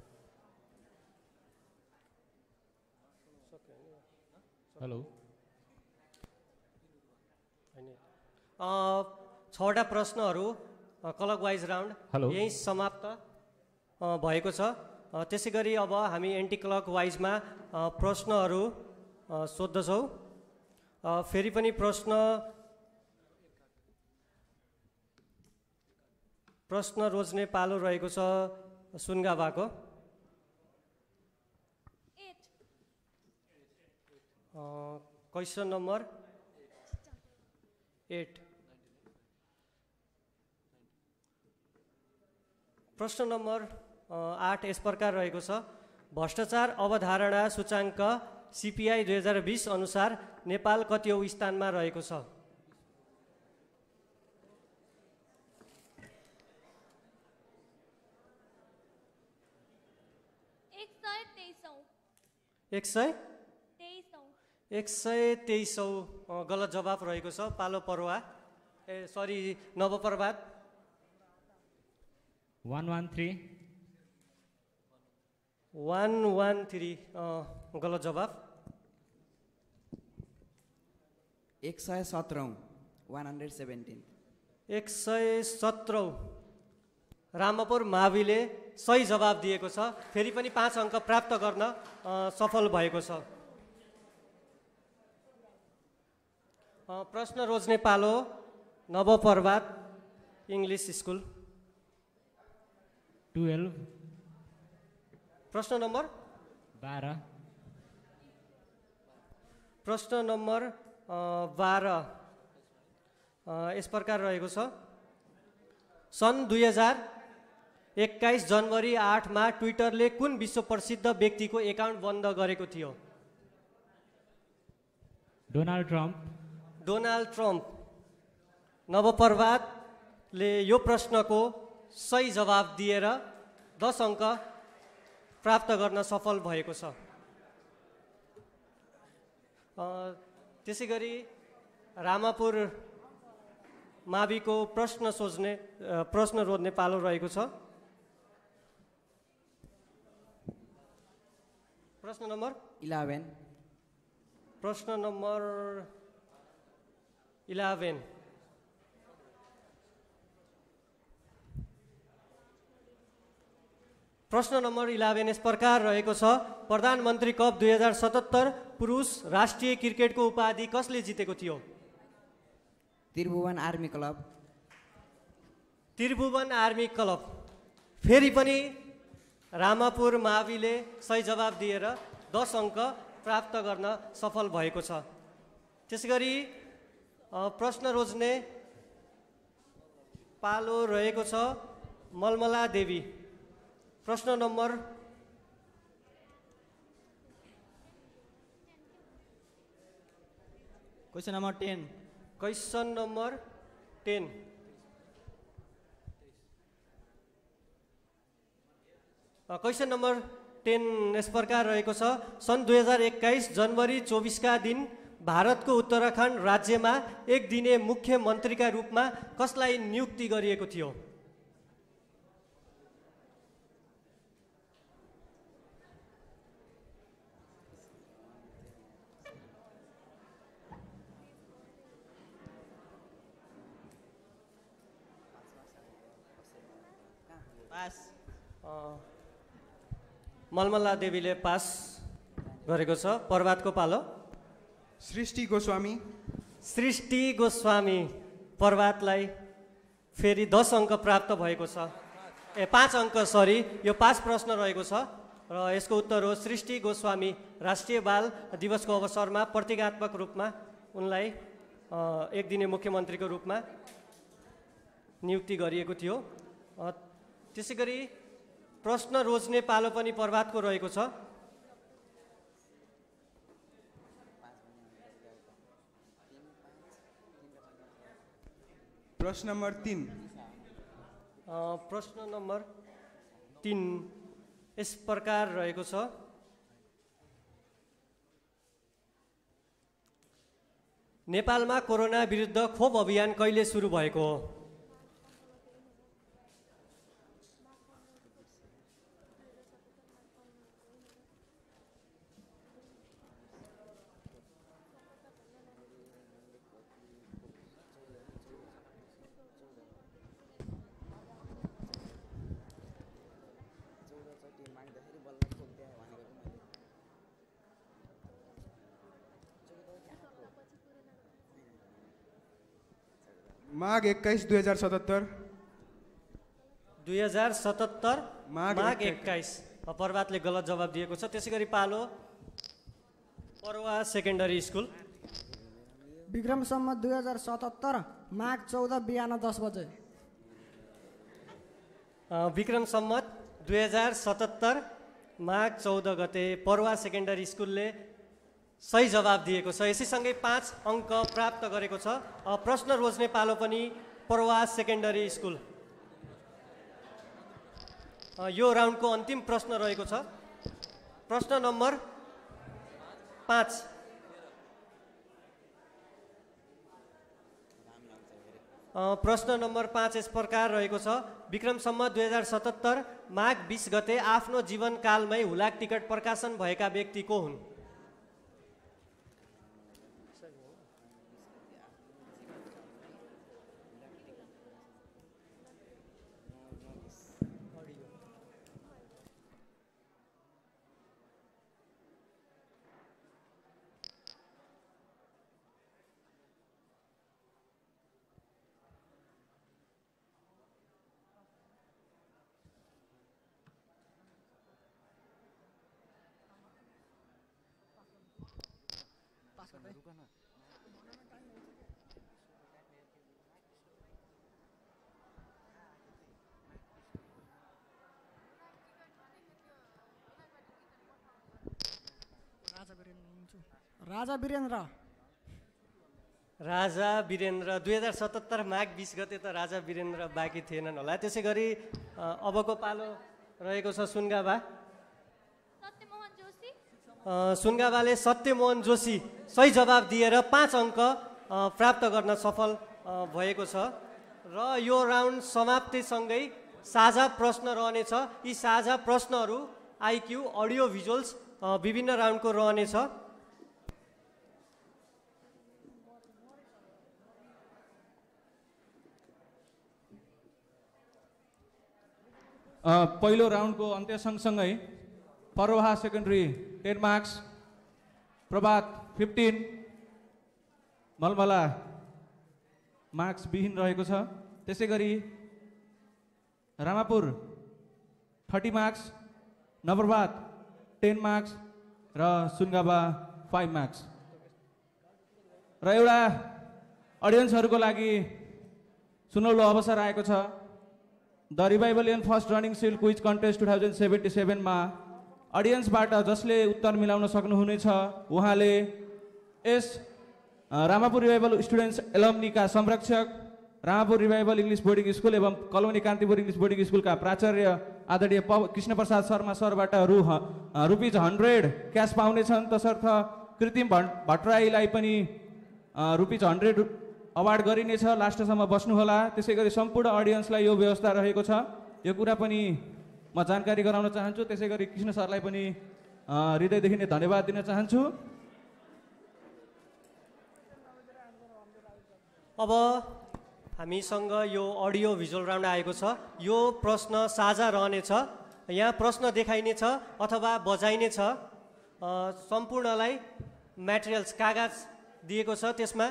हेलो छवटा प्रश्नहरू क्लक वाइज राउन्ड यही समाप्त भएको छ। त्यसै गरी अब हामी एन्टी क्लक वाइजमा प्रश्नहरू सोध्दछौँ। फेरि पनि प्रश्न प्रश्न रोज्ने पालो रहेको छ सुनगाबाको। Question number eight. प्रश्न नम्बर आठ यस प्रकार रहेको छ, भ्रष्टाचार अवधारणा सूचाङ्क सिपिआई दुई हजार बिस अनुसार नेपाल कतिऔं स्थानमा रहेको छ? एक सय एक सय तेइसौँ गलत जवाफ रहेको छ। पालो परुवा ए sorry Navaprabhat one one three one one three गलत जवाफ। एक सय सत्रौँ वान हन्ड्रेड सेभेन्टिन एक सय सत्रौँ रामपुर माविले सही जवाब दिएको छ। फेरि पनि पाँच अङ्क प्राप्त गर्न सफल भएको छ। प्रश्न रोज्ने पालो नवप्रभात इङ्ग्लिस स्कुल। टुवेल्भ प्रश्न नम्बर बाह्र प्रश्न नम्बर बाह्र यस प्रकार रहेको छ, सन् दुई हजार एक्काइस जनवरी आठमा ट्विटरले कुन विश्व प्रसिद्ध व्यक्तिको एकाउन्ट बन्द गरेको थियो? Donald Trump. Donald Trump. नवप्रभातले यो प्रश्नको सही जवाब दिएर दस अङ्क प्राप्त गर्न सफल भएको छ। त्यसै गरी रामापुर माविको प्रश्न सोच्ने प्रश्न रोज्ने पालो रहेको छ। प्रश्न नम्बर इलेभेन प्रश्न नम्बर इलेभेन प्रश्न नम्बर इलेभेन यस प्रकार रहेको छ, प्रधानमन्त्री कप दुई हजार सतहत्तर पुरुष राष्ट्रिय क्रिकेटको उपाधि कसले जितेको थियो? Tribhuvan army club. Tribhuvan army club. फेरि पनि रामापुर माविले सही जवाब दिएर दस अङ्क प्राप्त गर्न सफल भएको छ। त्यसैगरी प्रश्न रोज्ने पालो रहेको छ मलमला देवी। प्रश्न number question number ten question number ten question number ten यस प्रकार रहेको छ, सन् दुई हजार एक्काइस जनवरी चौबिसका दिन भारतको उत्तराखण्ड राज्यमा एक दिने मुख्यमन्त्रीका रूपमा कसलाई नियुक्ति गरिएको थियो? पास। मलमला देवीले पास गरेको छ। प्रभातको पालो सृष्टि गोस्वामी। सृष्टि गोस्वामी प्रभातलाई फेरि दस अङ्क प्राप्त भएको छ। ए पाँच अङ्क सरी यो पाँच प्रश्न रहेको छ र यसको उत्तर हो सृष्टि गोस्वामी। राष्ट्रिय बाल दिवसको अवसरमा प्रतीकात्मक रूपमा उनलाई एक दिने मुख्यमन्त्रीको रूपमा नियुक्ति गरिएको थियो। त्यसै गरी प्रश्न रोज्ने पालो पनि प्रभातको रहेको छ। प्रश्न नम्बर तीन प्रश्न नम्बर तीन यस प्रकार रहेको छ, नेपालमा कोरोना विरुद्ध खोप अभियान कहिले सुरु भएको हो? माघ एक्काइस दुई हजार सतहत्तर दुई हजार सतहत्तर माघ माघ एक्काइस प्रभातले गलत जवाब दिएको छ। त्यसै गरी पालो परुवा सेकेन्डरी स्कुल। विक्रम सम्मत दुई हजार सतहत्तर माघ चौध बिहान दस बजे। अ, विक्रम सम्मत दुई हजार सतहत्तर माघ चौध गते परुवा सेकेन्डरी स्कुलले सही जवाब दिएको छ। यसैसँगै पाँच अङ्क प्राप्त गरेको छ। अ, प्रश्न रोज्ने पालो पनि परुवा सेकेन्डरी स्कुल। अ, यो राउन्डको अन्तिम प्रश्न रहेको छ। प्रश्न नम्बर पाँच। अ, प्रश्न नम्बर पाँच यस प्रकार रहेको छ। विक्रम सम्मत दुई हजार सतहत्तर माघ बिस गते आफ्नो जीवनकालमै हुलाक टिकट प्रकाशन भएका व्यक्ति को हुन्? राजा वीरेन्द्र। राजा वीरेन्द्र दुई हजार सतहत्तर माघ बिस गते त राजा वीरेन्द्र बाँकी थिएनन् होला। त्यसै गरी अ, अबको पालो रहेको छ सुनगाबा। अ, सुनगाबाले सत्यमोहन जोशी सही जवाब दिएर पाँच अङ्क अ, प्राप्त गर्न सफल अ, भएको छ र यो राउन्ड समाप्तिसँगै साझा प्रश्न रहनेछ। यी साझा प्रश्नहरू आइक्यू अडियो भिजुअल्स अ, विभिन्न राउन्डको रहनेछ। अ, पहिलो राउन्डको अन्त्य सँगसँगै Paroha secondary ten marks, Prabhat fifteen, Malmala marks विहीन रहेको छ। त्यसै गरी Ramapur thirty marks, Navprabhat ten marks र सुनगाबा फाइभ मार्क्स। र एउटा अडियन्सहरूको लागि सुनौलो अवसर आएको छ। The Revivalian first running shield quiz contest two thousand seventy सेभेनमा अडियन्सबाट जसले उत्तर मिलाउन सक्नुहुनेछ उहाँले यस अ, रामापुर रिभाइभल स्टुडेन्ट्स एलमनीका संरक्षक, Ramapur revival English boarding school एवं कलोनी कान्तिपुर इङ्ग्लिस बोर्डिङ स्कुलका प्राचार्य आदरणीय प कृष्ण प्रसाद शर्मा सरबाट रु ह- रुपिज हन्ड्रेड क्यास पाउनेछन्। तसर्थ कृत्रिम भट्ट भट्टराईलाई पनि अ, रुपिज हन्ड्रेड अवार्ड गरिनेछ। लास्टसम्म बस्नुहोला। त्यसै गरी सम्पूर्ण अडियन्सलाई यो व्यवस्था रहेको छ। यो कुरा पनि म जानकारी गराउन चाहन्छु। त्यसै गरी कृष्ण सरलाई पनि अ, हृदयदेखि नै धन्यवाद दिन चाहन्छु। अब हामीसँग यो अडियो भिजुअल राउन्ड आएको छ। यो प्रश्न साझा रहनेछ। यहाँ प्रश्न देखाइनेछ अथवा बजाइनेछ। अ, सम्पूर्णलाई म्याटेरियल्स कागज दिएको छ। त्यसमा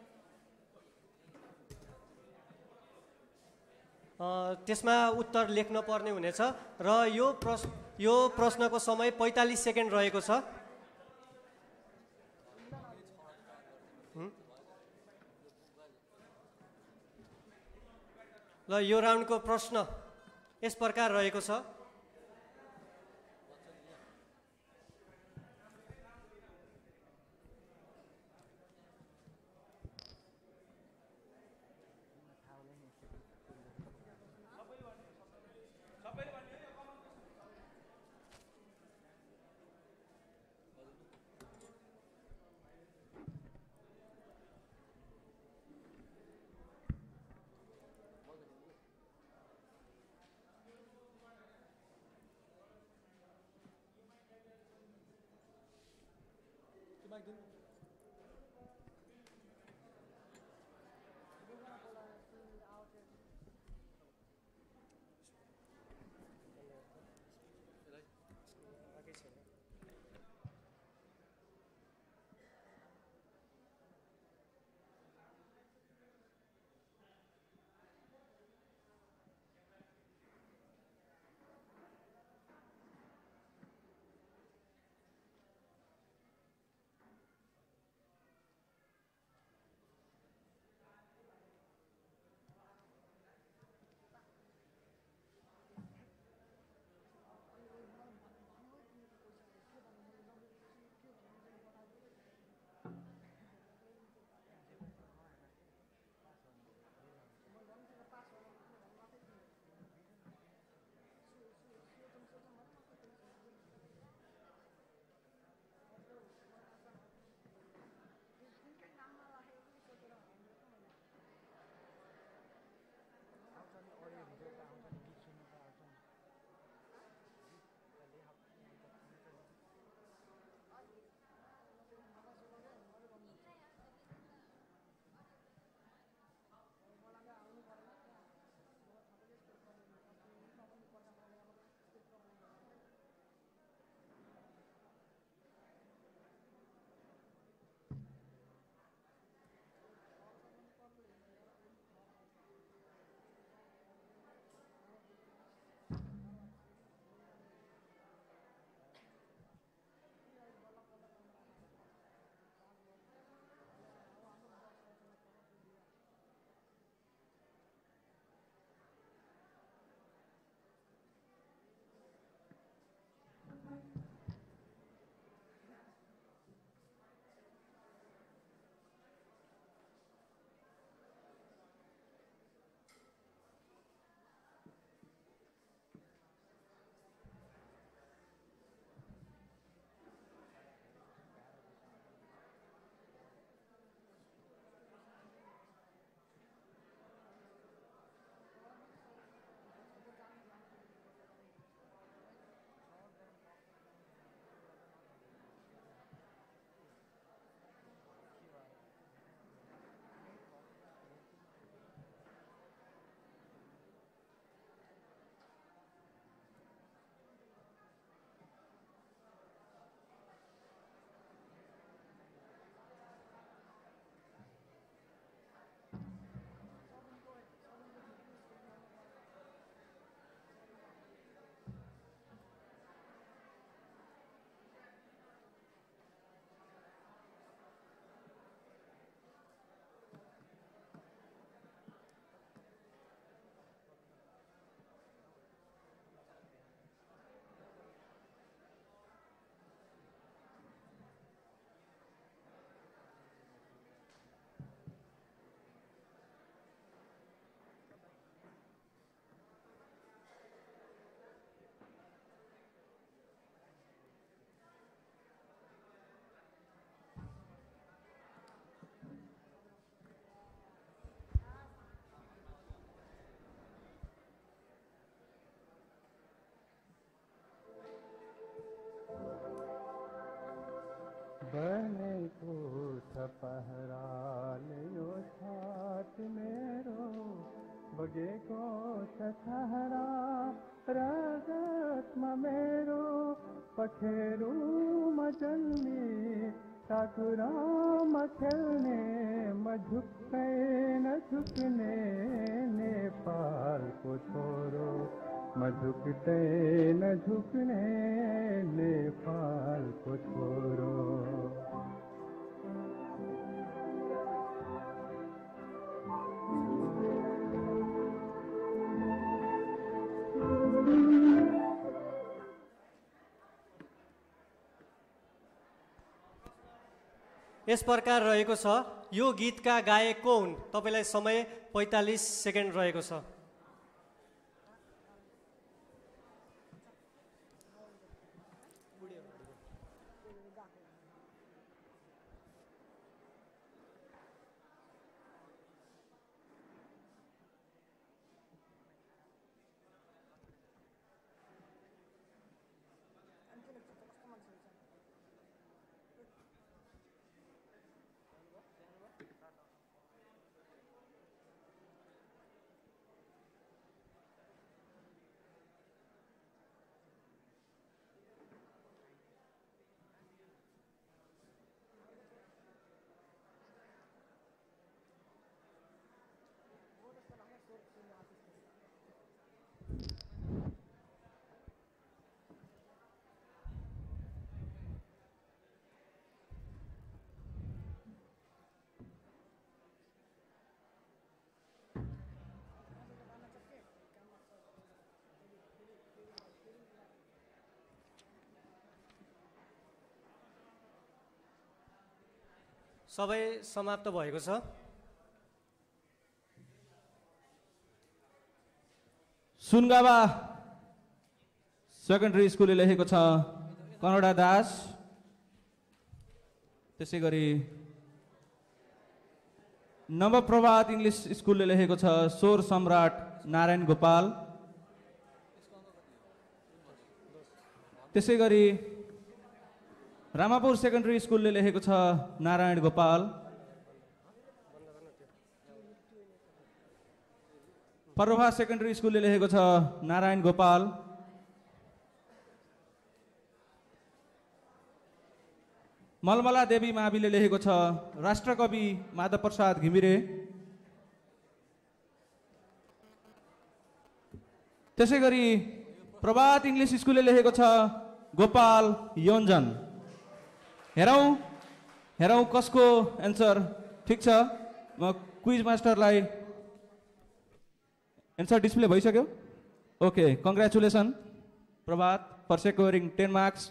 अ, त्यसमा उत्तर लेख्न पर्ने हुनेछ र यो प्रश्न यो प्रश्नको समय पैँतालिस सेकेन्ड रहेको छ। हुँ? ल यो राउन्डको प्रश्न यस प्रकार रहेको छ। छ छारा रगतमा मेरो पखेरुमा जन्मे टाकुरामा खेल्ने म झुक्कै नझुक्ने नेपालको छोरो म झुक्दै नझुक्ने नेपालको छोरो। यस प्रकार रहेको छ, यो गीतका गायक को हुन्? तपाईलाई समय पैँतालिस सेकेन्ड रहेको छ। सबै समाप्त भएको छ। सुनगावा सेकेन्डरी स्कुलले लेखेको छ कनडा दास। त्यसै गरी नवप्रभात इङ्ग्लिस स्कुलले लेखेको छ स्वर सम्राट नारायण गोपाल। त्यसै गरी रामापुर सेकेन्डरी स्कुलले लेखेको छ नारायण गोपाल। पर्वभा सेकेन्डरी स्कुलले लेखेको छ नारायण गोपाल। मलमला देवी माविले लेखेको छ राष्ट्रकवि माधव प्रसाद घिमिरे। त्यसै गरी प्रभात इङ्ग्लिस स्कुलले लेखेको छ गोपाल योन्जन। हेरौँ हेरौँ कसको एन्सर ठिक छ। म क्विज मास्टरलाई एन्सर डिस्प्ले भइसक्यो। Okay, congratulation Prabhat for securing ten marks.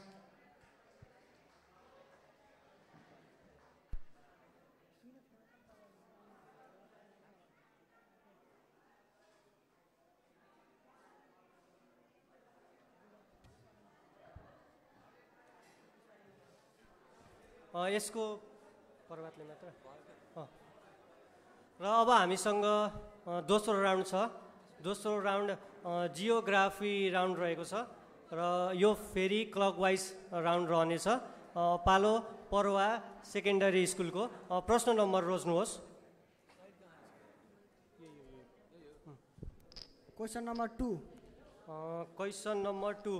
यसको पर्वतले मात्र र अब हामीसँग दोस्रो राउन्ड छ। दोस्रो राउन्ड जियोग्राफी राउन्ड रहेको छ र यो फेरि क्लकवाइज राउन्ड रहनेछ। पालो पर्वा सेकेन्डरी स्कुलको प्रश्न नम्बर रोज्नुहोस्। Question number two question number two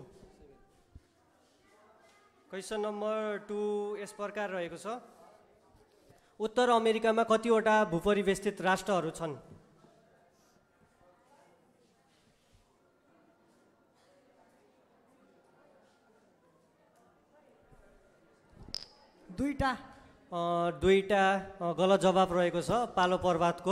question number two यस प्रकार रहेको छ। उत्तर अमेरिकामा कतिवटा भूपरिवेष्टित राष्ट्रहरू छन्? दुईटा दुईटा गलत जवाब रहेको छ पालो पर्वतको।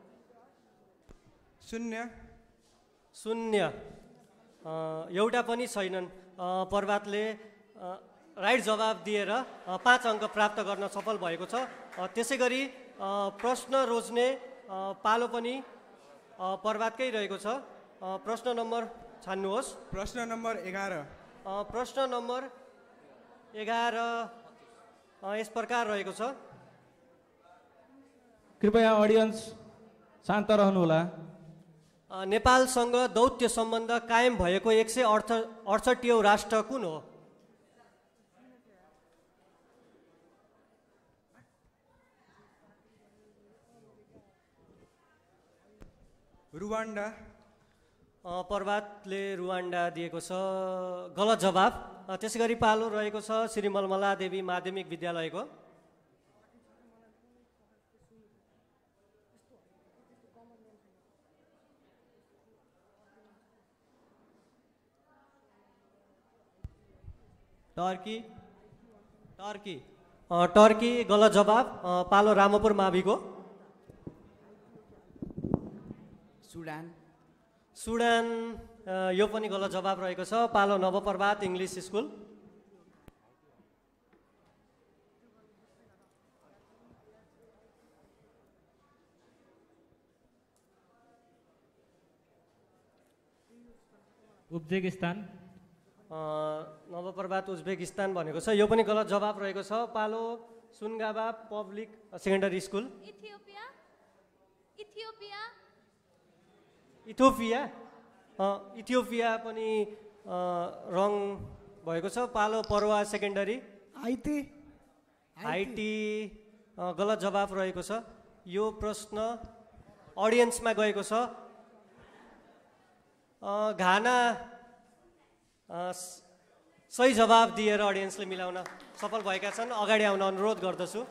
शून्य शून्य एउटा पनि छैनन्। पर्वतले राइट जवाब दिएर पाँच अङ्क प्राप्त गर्न सफल भएको छ। त्यसै गरी प्रश्न रोज्ने पालो पनि पर्वतकै रहेको छ। प्रश्न नम्बर छान्नुहोस्। प्रश्न नम्बर एघार प्रश्न नम्बर एघार यस प्रकार रहेको छ। कृपया अडियन्स शान्त रहनुहोला। नेपालसँग दौत्य सम्बन्ध कायम भएको एक सय अडछ अडसठीऔँ राष्ट्र कुन हो? रुवान्डा अ, प्रभातले रुवान्डा दिएको छ गलत जवाब। अ, त्यसै गरी पालो रहेको छ श्री मलमला देवी माध्यमिक विद्यालयको। टर्की टर्की अ, टर्की गलत जवाब। अ, पालो रामपुर माविको। सुडान सुडान अ, यो पनि गलत जवाब रहेको छ। पालो नवप्रभात इङ्ग्लिस स्कुल। उज्बेकिस्तान अ, नवप्रभात उज्बेकिस्तान भनेको छ, यो पनि गलत जवाब रहेको छ। पालो Sungaba public secondary school. Ethiopia Ethiopia Ethiopia अ, इथियोपिया पनि अ, रङ भएको छ। पालो पर्वा सेकेन्डरी। हाइती हाइटी अ, गलत जवाब रहेको छ। यो प्रश्न अडियन्समा गएको छ। अ, घाना अ, स- सही जवाब दिएर अडियन्सले मिलाउन सफल भएका छन्। अगाडि आउन अनुरोध गर्दछु।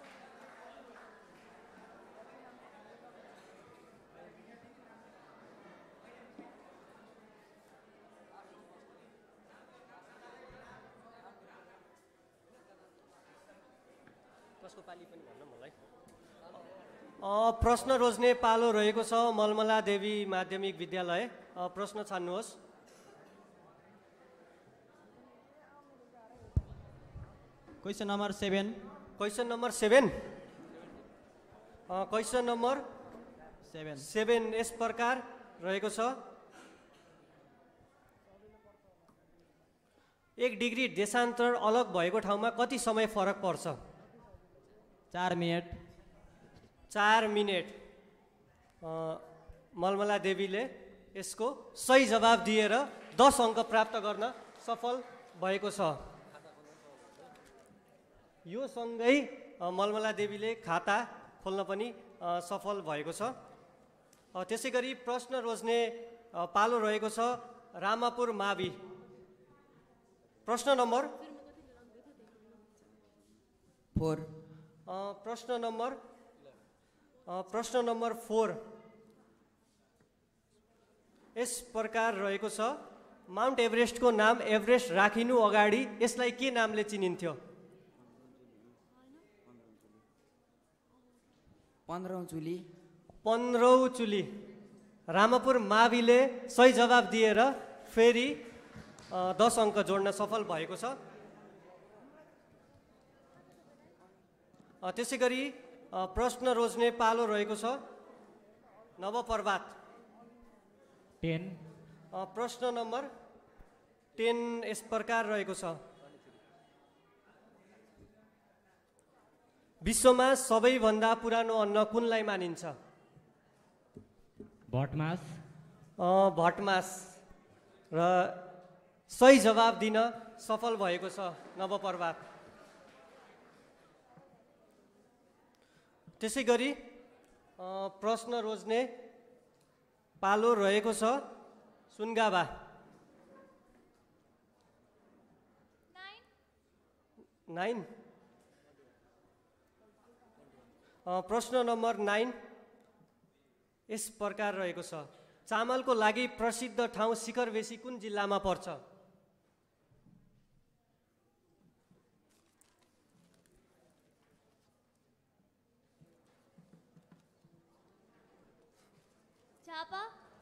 कसको पाली पनि भन्न मलाई। अ, प्रश्न रोज्ने पालो रहेको छ मलमला देवी माध्यमिक विद्यालय। अ, प्रश्न छान्नुहोस्। Question number seven question number seven question number seven seven यस प्रकार रहेको छ। एक डिग्री देशान्तर अलग भएको ठाउँमा कति समय फरक पर्छ? चार मिनट चार मिनट अ, मलमला देवीले यसको सही जवाब दिएर दस अङ्क प्राप्त गर्न सफल भएको छ। यो सँगै अ, मलमला देवीले खाता खोल्न पनि अ, सफल भएको छ। अ, त्यसै गरी प्रश्न रोज्ने अ, पालो रहेको छ रामापुर मावि। प्रश्न नम्बर फोर अ, प्रश्न नम्बर अ, प्रश्न नम्बर फोर यस प्रकार रहेको छ। माउन्ट एभरेस्टको नाम एभरेस्ट राखिनु अगाडि यसलाई के नामले चिनिन्थ्यो? पन्ध्रौँ चुली पन्ध्रौँ चुली। रामपुर माविले सही जवाब दिएर फेरि अ, दस अङ्क जोड्न सफल भएको छ। अ, त्यसै गरी अ, प्रश्न रोज्ने पालो रहेको छ नवप्रभात। टेन अ, प्रश्न नम्बर टेन यस प्रकार रहेको छ। विश्वमा सबैभन्दा पुरानो अन्न कुनलाई मानिन्छ? भटमास अ, भटमास र सही जवाब दिन सफल भएको छ नवप्रभात। त्यसै गरी अ, प्रश्न रोज्ने पालो रहेको छ सुनगाबा। नाइन अ, प्रश्न नम्बर नाइन यस प्रकार रहेको छ। चामलको लागि प्रसिद्ध ठाउँ शिखरवेशी कुन जिल्लामा पर्छ? झापा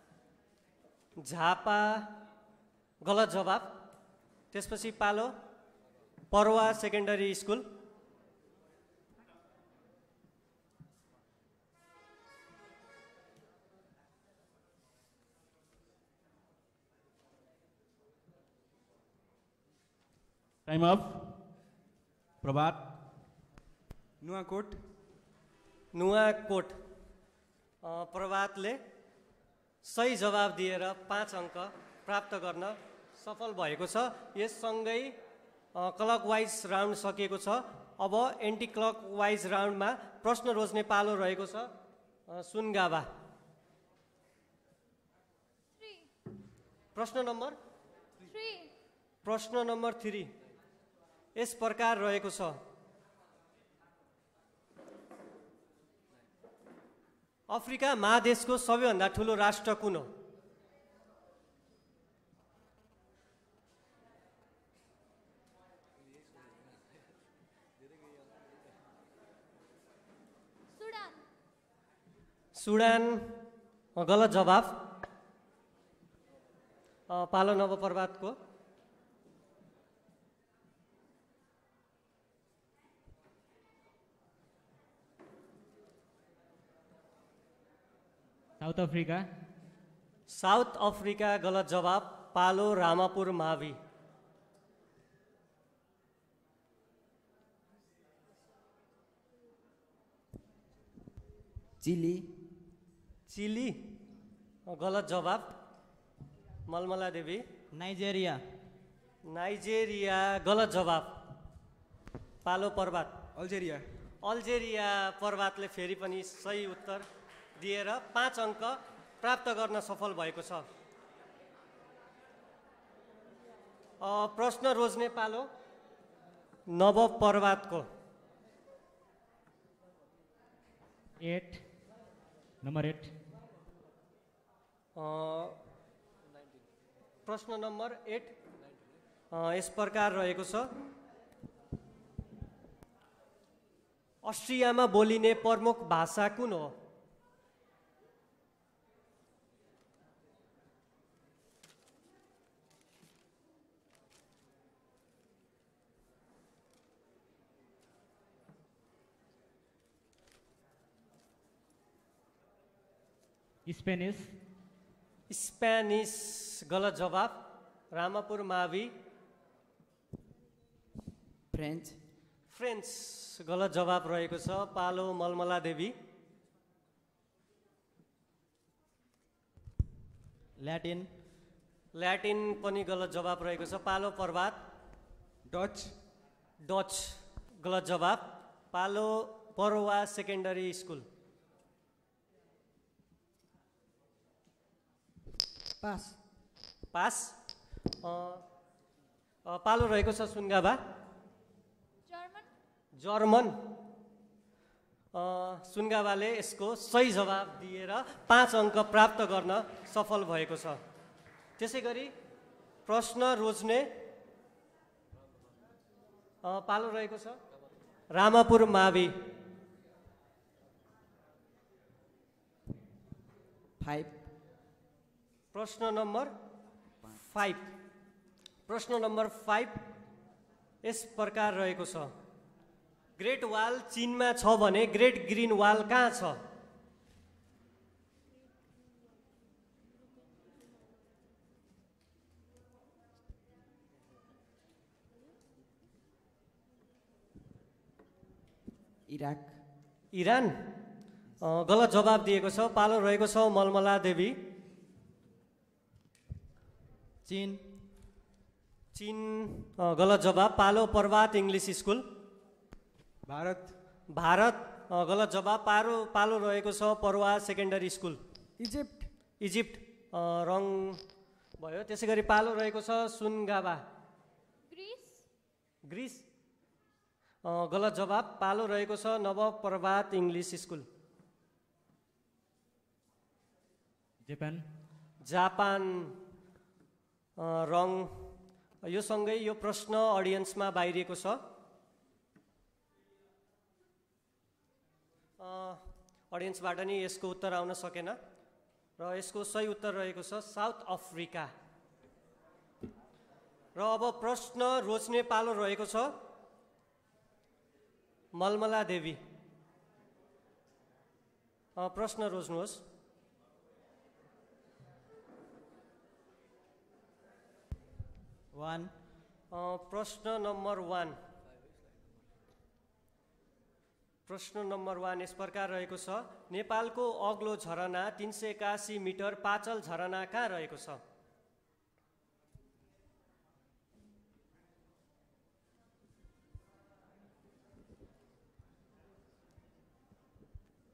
झापा गलत जवाब। त्यसपछि पालो Parwa secondary school. Time up. Prabhat Nuwakot Nuwakot अ, प्रभातले सही जवाब दिएर पाँच अङ्क प्राप्त गर्न सफल भएको छ। यससँगै क्लक वाइज राउन्ड सकिएको छ। अब एन्टी क्लक वाइज राउन्डमा प्रश्न रोज्ने पालो रहेको छ अ, सुनगाबा। प्रश्न नम्बर थ्री प्रश्न नम्बर थ्री यस प्रकार रहेको छ। अफ्रिका महादेशको सबैभन्दा ठुलो राष्ट्र कुन हो? सुडान सुडान गलत जवाफ। अ, पालो नवप्रभातको साउथ अफ्रिका साउथ अफ्रिका गलत जवाब। पालो रामापुर मावि। चिली चिली गलत जवाब। मलमला देवी नाइजेरिया नाइजेरिया गलत जवाब। पालो पर्वत अल्जेरिया अल्जेरिया पर्वतले फेरि पनि सही उत्तर दिएर पाँच अङ्क प्राप्त गर्न सफल भएको छ। अ, प्रश्न रोज्ने पालो नव पर्वतको एट नम्बर एट अ, प्रश्न नम्बर एट अ, यस प्रकार रहेको छ। अस्ट्रियामा बोलिने प्रमुख भाषा कुन हो? स्पेनिस स्पेनिस गलत जवाब। रामापुर मावि फ्रेन्च फ्रेन्च गलत जवाब रहेको छ। पालो मलमला देवी ल्याटिन ल्याटिन पनि गलत जवाब रहेको छ। पालो पर्वत डच डच गलत जवाब। पालो Parwa secondary school pass pass. अ, अ, पालो रहेको छ सुनगाबा जर्मन जर्मन। अ, सुनगाबाले यसको सही जवाब दिएर पाँच अङ्क प्राप्त गर्न सफल भएको छ। त्यसै गरी प्रश्न रोज्ने अ, पालो रहेको छ रामापुर मावि फाइभ प्रश्न नम्बर फाइभ प्रश्न नम्बर फाइभ यस प्रकार रहेको छ। ग्रेट वाल चीनमा छ भने ग्रेट ग्रिन वाल कहाँ छ? इराक इरान अ, गलत जवाब दिएको छ। पालो रहेको छ मलमला देवी चीन चीन अ, गलत जवाब। पालो पर्वत इङ्ग्लिस स्कुल भारत भारत अ, गलत जवाब। पारो पालो रहेको छ Parwa secondary school Egypt Egypt अ, रङ भयो। त्यसै गरी पालो रहेको छ सुनगाबा ग्रीस ग्रिस अ, गलत जवाब। पालो रहेको छ Nav Prabhat English school Japan Japan अ, रङ यो सँगै यो प्रश्न अडियन्समा बाहिरिएको छ। अ, अडियन्सबाट नि यसको उत्तर आउन सकेन र यसको सही उत्तर रहेको छ साउथ अफ्रिका। र अब प्रश्न रोज्ने पालो रहेको छ मलमला देवी अ, प्रश्न रोज्नुहोस्। वान अ, प्रश्न नम्बर वान प्रश्न नम्बर वान यस प्रकार रहेको छ। नेपालको अग्लो झरना तिन सय एकासी मिटर पाचल झरना कहाँ रहेको छ?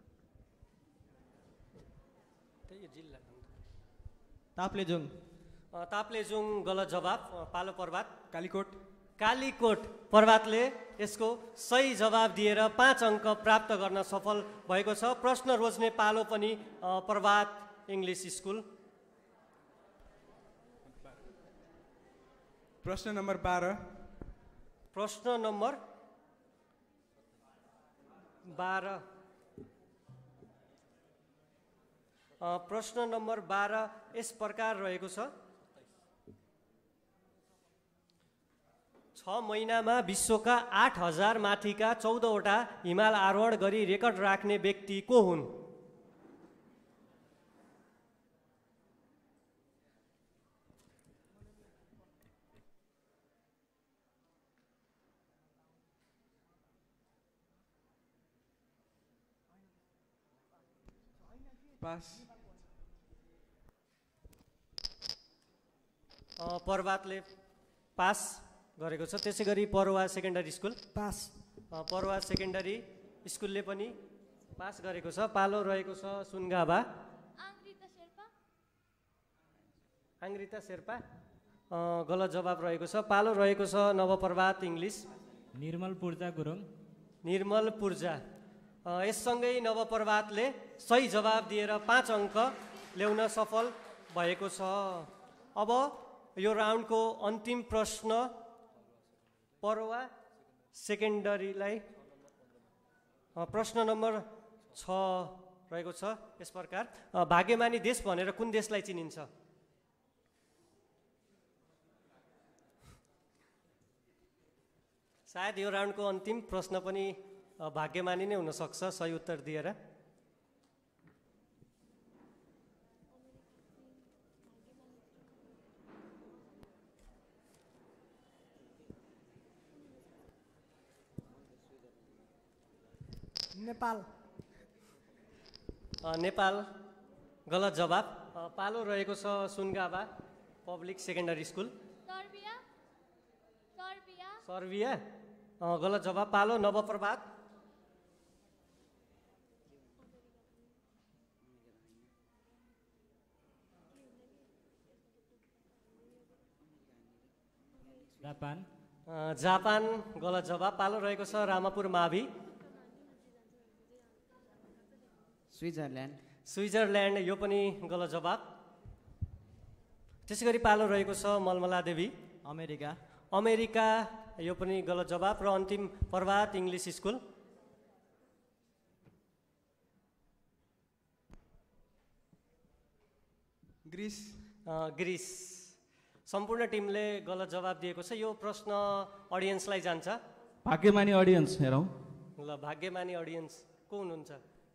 ताप्लेजुङ अ, ताप्लेजुङ गलत जवाब। अ, पालो प्रभात। कालीकोट। कालीकोट प्रभातले यसको सही जवाब दिएर पाँच अङ्क प्राप्त गर्न सफल भएको छ। प्रश्न रोज्ने पालो पनि अ, प्रभात इङ्ग्लिस स्कुल। प्रश्न नम्बर बाह्र। प्रश्न नम्बर बाह्र। अ, प्रश्न नम्बर बाह्र यस प्रकार रहेको छ। छ महिनामा विश्वका आठ हजार माथिका चौधवटा हिमाल आरोहण गरी रेकर्ड राख्ने व्यक्ति को हुन्? पास। अ, प्रभातले पास गरेको छ। त्यसै गरी परुवा सेकेन्डरी स्कुल। पास। अ, परुवा सेकेन्डरी स्कुलले पनि पास गरेको छ। पालो रहेको छ सुनगाबा। आङ्ग्रिता शेर्पा अ, गलत जवाब रहेको छ। पालो रहेको छ नवप्रभात इङ्ग्लिस। निर्मल पूर्जा गुरुङ। निर्मल पूर्जा। अ, यससँगै नवप्रभातले सही जवाब दिएर पाँच अङ्क ल्याउन सफल भएको छ। अब यो राउन्डको अन्तिम प्रश्न परुवा सेकेन्डरीलाई अ, प्रश्न नम्बर छ रहेको छ यस प्रकार। अ, भाग्यमानी देश भनेर कुन देशलाई चिनिन्छ? सायद यो राउन्डको अन्तिम प्रश्न पनि अ, भाग्यमानी नै हुनसक्छ सही उत्तर दिएर। नेपाल। अ, नेपाल गलत जवाब। अ, पालो रहेको छ Sungaba public secondary school. Serbia Serbia Serbia अ, गलत जवाब। पालो नवप्रभात। जापान। अ, जापान गलत जवाब। पालो रहेको छ रामापुर मावि। स्विजरल्यान्ड। स्विजरल्यान्ड यो पनि गलत जवाब। त्यसै गरी पालो रहेको छ मलमला देवी। अमेरिका। अमेरिका यो पनि गलत जवाब। र अन्तिम प्रभात इङ्ग्लिस स्कुल। ग्रिस। अ, ग्रिस। सम्पूर्ण टिमले गलत जवाब दिएको छ। यो प्रश्न अडियन्सलाई जान्छ। भाग्यमानी अडियन्स हेरौँ। ल भाग्यमानी अडियन्स को हुनुहुन्छ?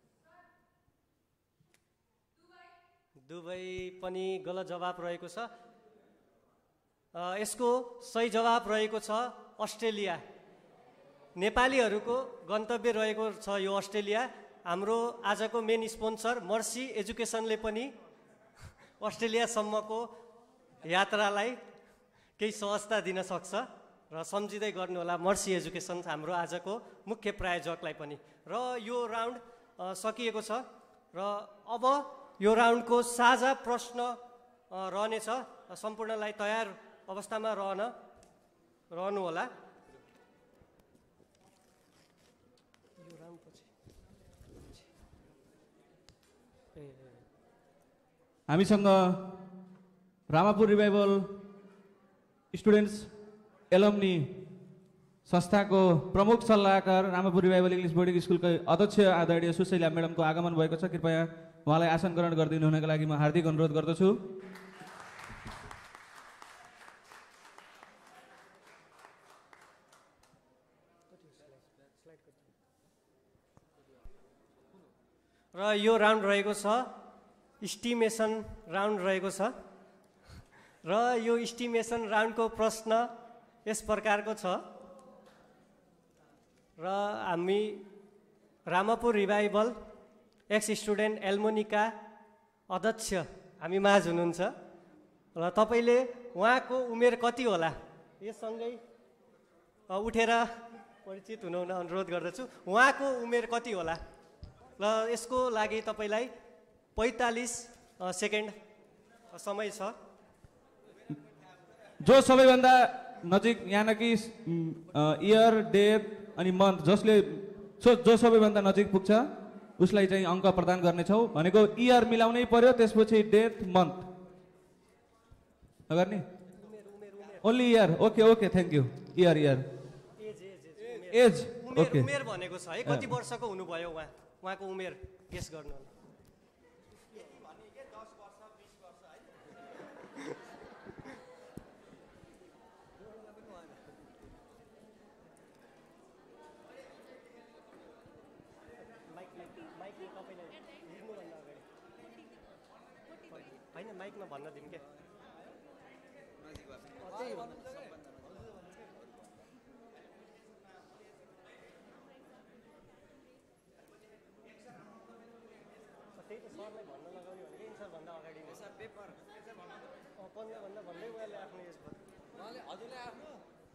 दुबई पनि गलत जवाब रहेको छ। अ, यसको सही जवाब रहेको छ अस्ट्रेलिया। नेपालीहरूको गन्तव्य रहेको छ यो अस्ट्रेलिया। हाम्रो आजको मेन स्पोन्सर मर्सी एजुकेसनले पनि अस्ट्रेलियासम्मको यात्रालाई केही सहजता दिन सक्छ र सम्झिँदै गर्नुहोला मर्सी एजुकेसन हाम्रो आजको मुख्य प्रायोजकलाई पनि। र यो राउन्ड अ, सकिएको छ र अब यो राउन्डको साझा प्रश्न अ, रहनेछ। सम्पूर्णलाई तयार अवस्थामा रहन रहनुहोला। हामीसँग रामापुर रिभाइभल स्टुडेन्ट्स एलमनी संस्थाको प्रमुख सल्लाहकार रामापुर रिभाइभल इङ्ग्लिस बोर्डिङ स्कुलको अध्यक्ष आदरणीय सुशैला म्याडमको आगमन भएको छ। कृपया उहाँलाई आसन ग्रहण गरिदिनु हुनको लागि म हार्दिक अनुरोध गर्दछु। र यो राउन्ड रहेको छ इस्टिमेसन राउन्ड रहेको छ र यो इस्टिमेसन राउन्डको प्रश्न यस प्रकारको छ र हामी रामापुर रिभाइभल एक्स स्टुडेन्ट एल्मोनिका अध्यक्ष हामी माझ हुनुहुन्छ र तपाईँले उहाँको उमेर कति होला यससँगै उठेर परिचित हुनुहुन अनुरोध गर्दछु। उहाँको उमेर कति होला र यसको लागि तपाईँलाई पैँतालिस सेकेन्ड समय छ। जो सबैभन्दा नजिक यानकि इयर डेट अनि मन्थ जसले जो जो सबैभन्दा नजिक पुग्छ उसलाई चाहिँ अङ्क प्रदान गर्नेछौँ। भनेको इयर मिलाउनै पर्यो, त्यसपछि डेट मन्थ गर्ने only year. Okay okay thank you. Year year age okay. उमेर भनेको छ है, कति वर्षको हुनुभयो उहाँ, उहाँको उमेर गेस गर्नु होला। होइन माइकमा भन्न दिउँ क्या। त्यही त सरलाई भन्न लगाउने भनेको इन्सरभन्दा अगाडि सर पेपर पन्ध्रभन्दा भन्दै उहाँले आफ्नो एज भन्नु हजुरले आफ्नो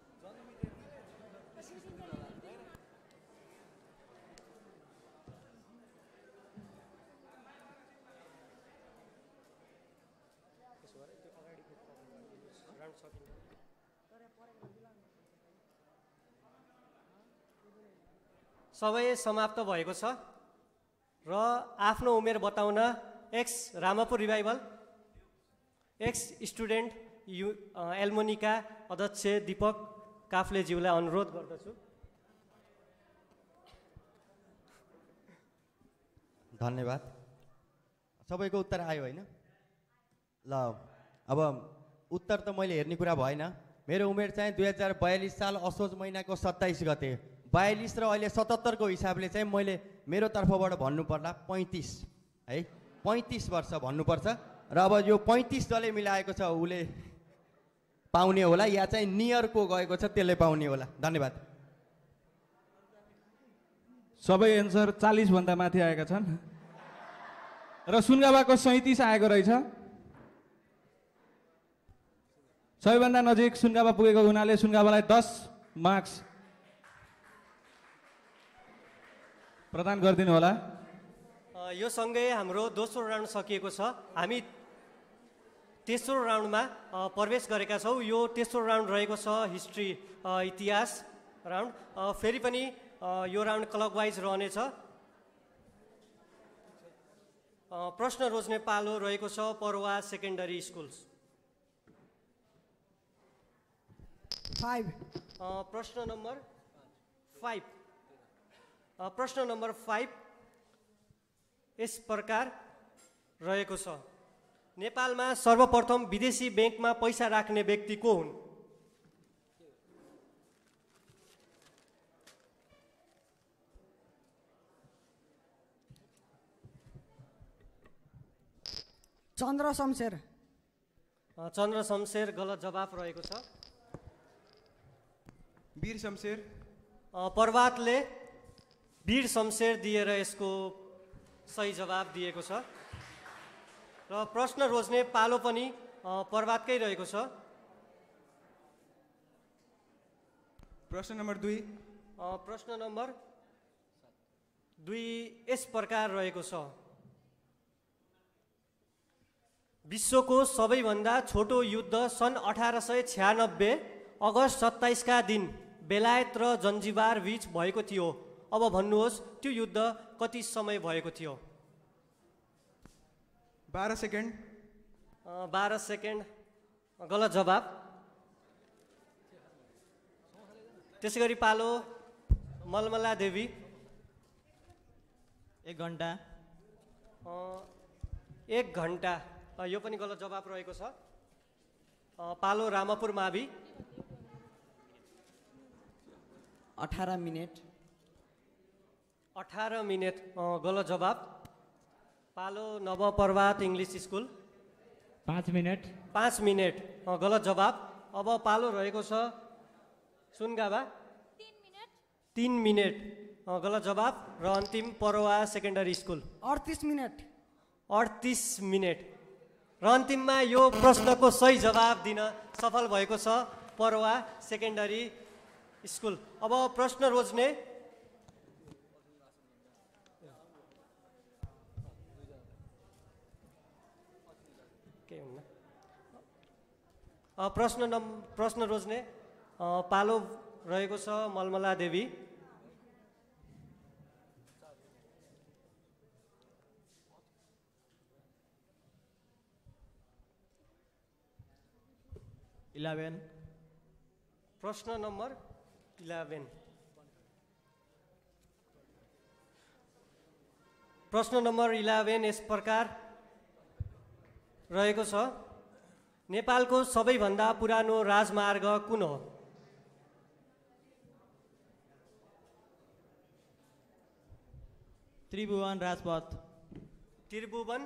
सबै समाप्त भएको छ र आफ्नो उमेर बताउन ex Ramapur revival ex student यु एल्मोनिका अध्यक्ष दीपक काफ्लेज्यूलाई अनुरोध गर्दछु। धन्यवाद। सबैको उत्तर आयो होइन? ल अब उत्तर त मैले हेर्ने कुरा भएन। मेरो उमेर चाहिँ दुई हजार बयालिस साल असोज महिनाको सत्ताइस गते, बयालिस र अहिले सतहत्तरको हिसाबले चाहिँ मैले मेरो तर्फबाट भन्नुपर्दा पैँतिस है, पैँतिस वर्ष भन्नुपर्छ। र अब यो पैँतिस जसले मिलाएको छ उसले पाउने होला या चाहिँ नियरको गएको छ त्यसले पाउने होला। धन्यवाद। सबै एन्सर चालिसभन्दा माथि आएका छन् र सुनगावाको सैँतिस आएको रहेछ। सबैभन्दा नजिक सुनगावा पुगेको हुनाले सुनगावालाई दस मार्क्स प्रदान गरिदिनु होला। यो सँगै हाम्रो दोस्रो राउन्ड सकिएको छ। हामी तेस्रो राउन्डमा प्रवेश गरेका छौँ। यो तेस्रो राउन्ड रहेको छ हिस्ट्री इतिहास राउन्ड। फेरि पनि यो राउन्ड क्लकवाइज रहनेछ। प्रश्न रोज्ने पालो रहेको छ परुवा सेकेन्डरी स्कुल। फाइभ प्रश्न नम्बर फाइभ प्रश्न नम्बर फाइभ यस प्रकार रहेको छ। नेपालमा सर्वप्रथम विदेशी ब्याङ्कमा पैसा राख्ने व्यक्ति को हुन्? चन्द्र शमशेर। चन्द्र शमशेर गलत जवाफ रहेको छ। वीर शमशेर। प्रभातले वीर शमशेर दिएर यसको सही जवाब दिएको छ र प्रश्न रोज्ने पालो पनि प्रभातकै रहेको छ। प्रश्न नम्बर दुई प्रश्न नम्बर दुई यस प्रकार रहेको छ। विश्वको सबैभन्दा छोटो युद्ध सन् अठार सय छ्यानब्बे अगस्त सत्ताइसका दिन बेलायत र जन्जिबार बीच भएको थियो। अब भन्नुहोस् त्यो युद्ध कति समय भएको थियो? बाह्र सेकेन्ड। बाह्र सेकेन्ड गलत जवाब। त्यसै गरी पालो मलमला देवी। एक घन्टा। एक घन्टा यो पनि गलत जवाब रहेको छ। पालो रामापुर मावि। अठार मिनट। अठार मिनट गलत जवाब। पालो नवप्रभात इङ्ग्लिस स्कुल। पाँच मिनट। पाँच मिनट गलत जवाब। अब पालो रहेको छ सुनगावा। तिन मिनट गलत जवाब। र अन्तिम परोवा सेकेन्डरी स्कुल। अडतिस मिनट। अडतिस मिनट र अन्तिममा यो प्रश्नको सही जवाब दिन सफल भएको छ परोवा सेकेन्डरी स्कुल। अब प्रश्न रोज्ने अ, प्रश्न नम् प्रश्न रोज्ने अ, पालो रहेको छ मलमला देवी। इलेवन। प्रश्न नम्बर इलेवन। प्रश्न नम्बर इलेवन यस प्रकार रहेको छ, नेपालको सबैभन्दा पुरानो राजमार्ग कुन हो? त्रिभुवन राजपथ। त्रिभुवन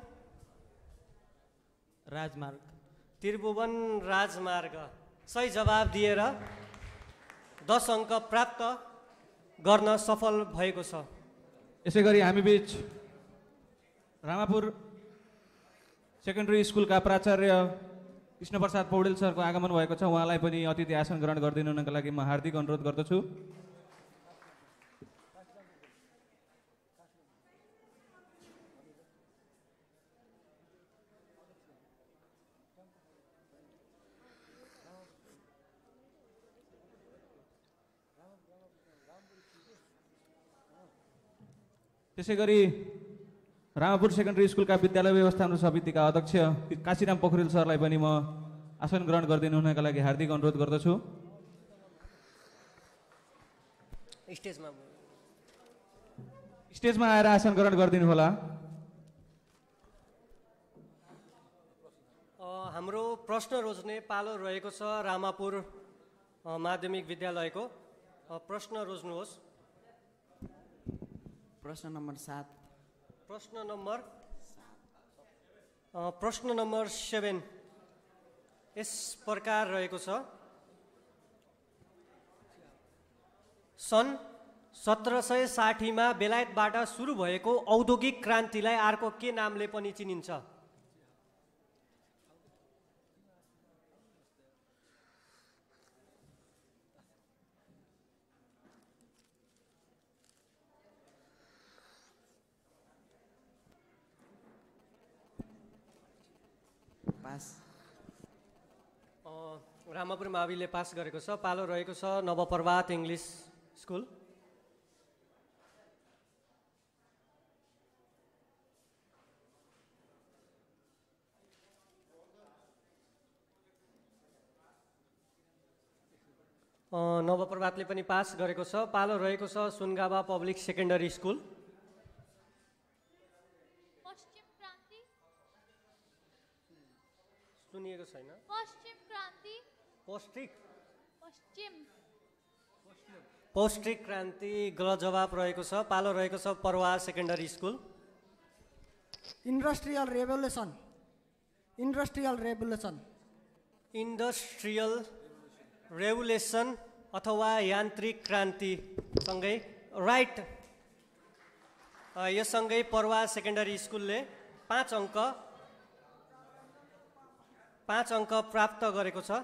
राजमार्ग। त्रिभुवन राजमार्ग सही जवाब दिएर दस अङ्क प्राप्त गर्न सफल भएको छ। यसै गरी हामी बीच रामापुर सेकेन्डरी स्कुलका प्राचार्य कृष्णप्रसाद पौडेल सरको आगमन भएको छ। उहाँलाई पनि अतिथि आसन ग्रहण गरिदिनु हुनका लागि म हार्दिक अनुरोध गर्दछु। त्यसै गरी रामापुर सेकेन्डरी स्कुलका विद्यालय व्यवस्थापन समितिका अध्यक्ष काशीराम पोखरेल सरलाई पनि म आसन ग्रहण गरिदिनु हुनका लागि हार्दिक अनुरोध गर्दछु। स्टेजमा स्टेजमा आएर आसन ग्रहण गरिदिनु होला। हाम्रो प्रश्न रोज्ने पालो रहेको छ रामापुर माध्यमिक विद्यालयको। प्रश्न रोज्नुहोस्। प्रश्न नम्बर सात। प्रश्न नम्बर प्रश्न नम्बर सेभेन यस प्रकार रहेको छ, सन् सत्र सय साठीमा बेलायतबाट सुरु भएको औद्योगिक क्रान्तिलाई अर्को के नामले पनि चिनिन्छ? पास। रामापुर माविले पास गरेको छ। पालो रहेको छ नवप्रभात इङ्ग्लिस स्कुल। नवप्रभातले पनि पास गरेको छ। पालो रहेको छ सुनगावा पब्लिक सेकेन्डरी स्कुल। सुनिएको छैन। पश्चिम क्रान्ति। पौष्टिक पश्चिम पौष्टिक क्रान्ति गलत जवाब रहेको छ। पालो रहेको छ Parwa secondary school. Industrial revolution. Industrial revolution. Industrial revolution अथवा यान्त्रिक क्रान्ति सँगै राइट। यससँगै परवा सेकेन्डरी स्कुलले पाँच अङ्क पाँच अङ्क प्राप्त गरेको छ।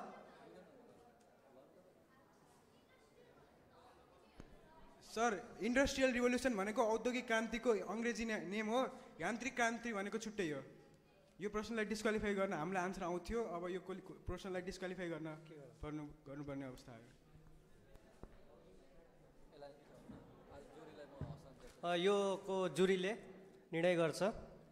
सर, इन्डस्ट्रियल रिभोल्युसन भनेको औद्योगिक क्रान्तिको अङ्ग्रेजी नेम हो, यान्त्रिक क्रान्ति भनेको छुट्टै हो। यो प्रश्नलाई डिस्क्वालिफाई गर्न हामीलाई आन्सर आउँथ्यो, अब यो प्रश्नलाई डिस्क्वालिफाई गर्न पर्नु गर्नुपर्ने अवस्था आयो। यो को जुरीले निर्णय गर्छ।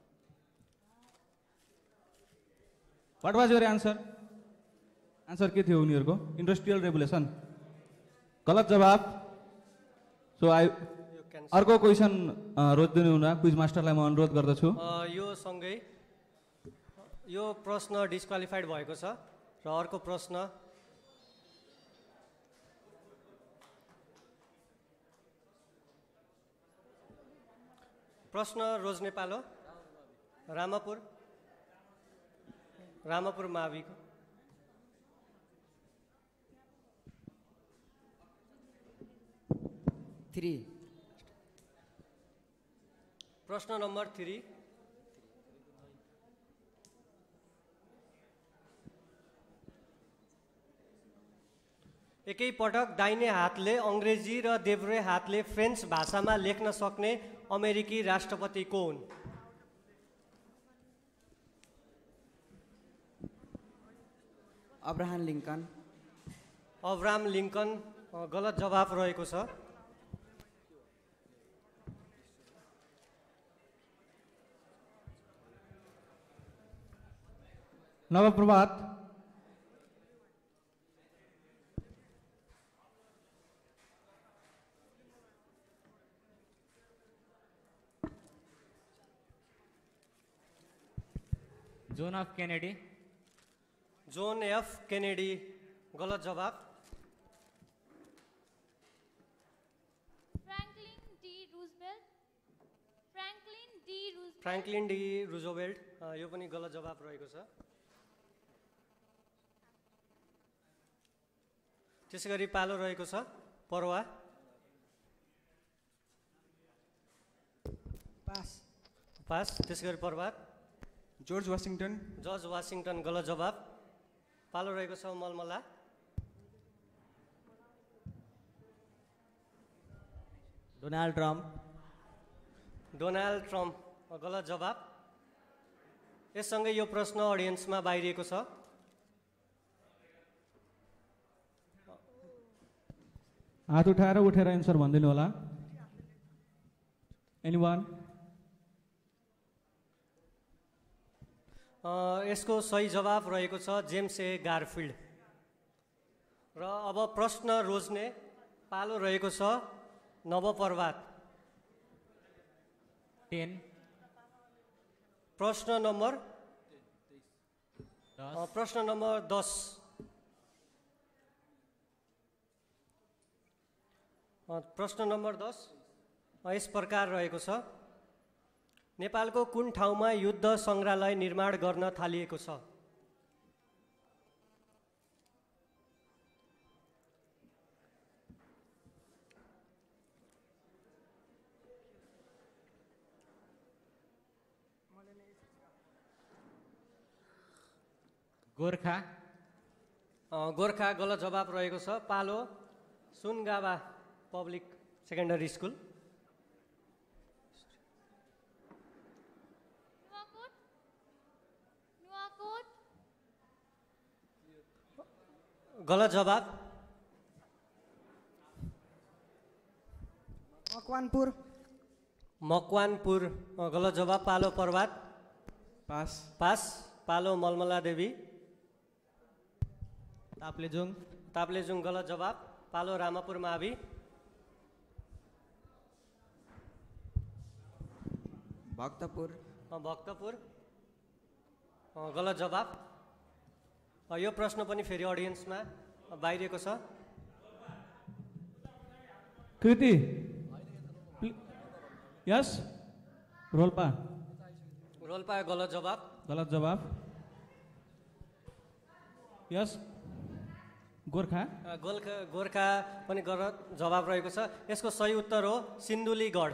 What was your answer? Answer के थियो उनीहरूको? Industrial revolution. गलत जवाब। सो आई अर्को क्वेसन रोजिदिनु हुन क्विज मास्टरलाई म अनुरोध गर्दछु। यो सँगै यो प्रश्न डिस्क्वालिफाइड भएको छ र अर्को प्रश्न प्रश्न रोज्ने पालो रामापुर रामापुर माविको। थ्री। प्रश्न नम्बर थ्री। एकै पटक दाहिने हातले अङ्ग्रेजी र देब्रे हातले फ्रेन्च भाषामा लेख्न सक्ने अमेरिकी राष्ट्रपति को हुन्? अब्राहम लिङ्कन अब्राहम लिङ्कन अ, गलत जवाफ रहेको छ। Navprabhat John F Kennedy John F Kennedy गलत जवाफ। Franklin D Roosevelt Franklin D Roosevelt Franklin D Roosevelt अ, यो पनि गलत जवाफ रहेको छ। त्यसै गरी पालो रहेको छ पर्वा पास पास। त्यसै गरी Prabhat George Washington George Washington गलत जवाफ। पालो रहेको छ Malmala Donald Trump Donald Trump अ, गलत जवाफ। यससँगै यो प्रश्न अडियन्समा बाहिरिएको छ। हात उठाएर उठेर एन्सर भनिदिनु होला। एनीवान अ, यसको सही जवाफ रहेको छ जेम्स ए गारफिल्ड। र अब प्रश्न रोज्ने पालो रहेको छ नवप्रभात। टेन प्रश्न नम्बर अ, प्रश्न नम्बर दस अ, प्रश्न नम्बर दस अ, यस प्रकार रहेको छ। नेपालको कुन ठाउँमा युद्ध सङ्ग्रहालय निर्माण गर्न थालिएको छ? गोर्खा अ, गोर्खा गलत जवाफ रहेको छ। पालो Sungawa public secondary school. Nuwakot Nuwakot गलत जवाफ। मकवानपुर मकवानपुर अ, गलत जवाफ। पालो प्रभात पास पास। पालो मलमला देवी ताप्लेजुङ ताप्लेजुङ गलत जवाफ। पालो रामापुर मावि भक्तपुर अ, भक्तपुर अ, गलत जवाफ। अ, यो प्रश्न पनि फेरि अडियन्समा बाहिरिएको छ। कृति यस रोल्पा रोल्पा गलत जवाफ। गलत जवाफ। यस गोर्खा अ, गोर्खा गोर्खा पनि गलत जवाफ रहेको छ। यसको सही उत्तर हो सिन्धुलीगढ।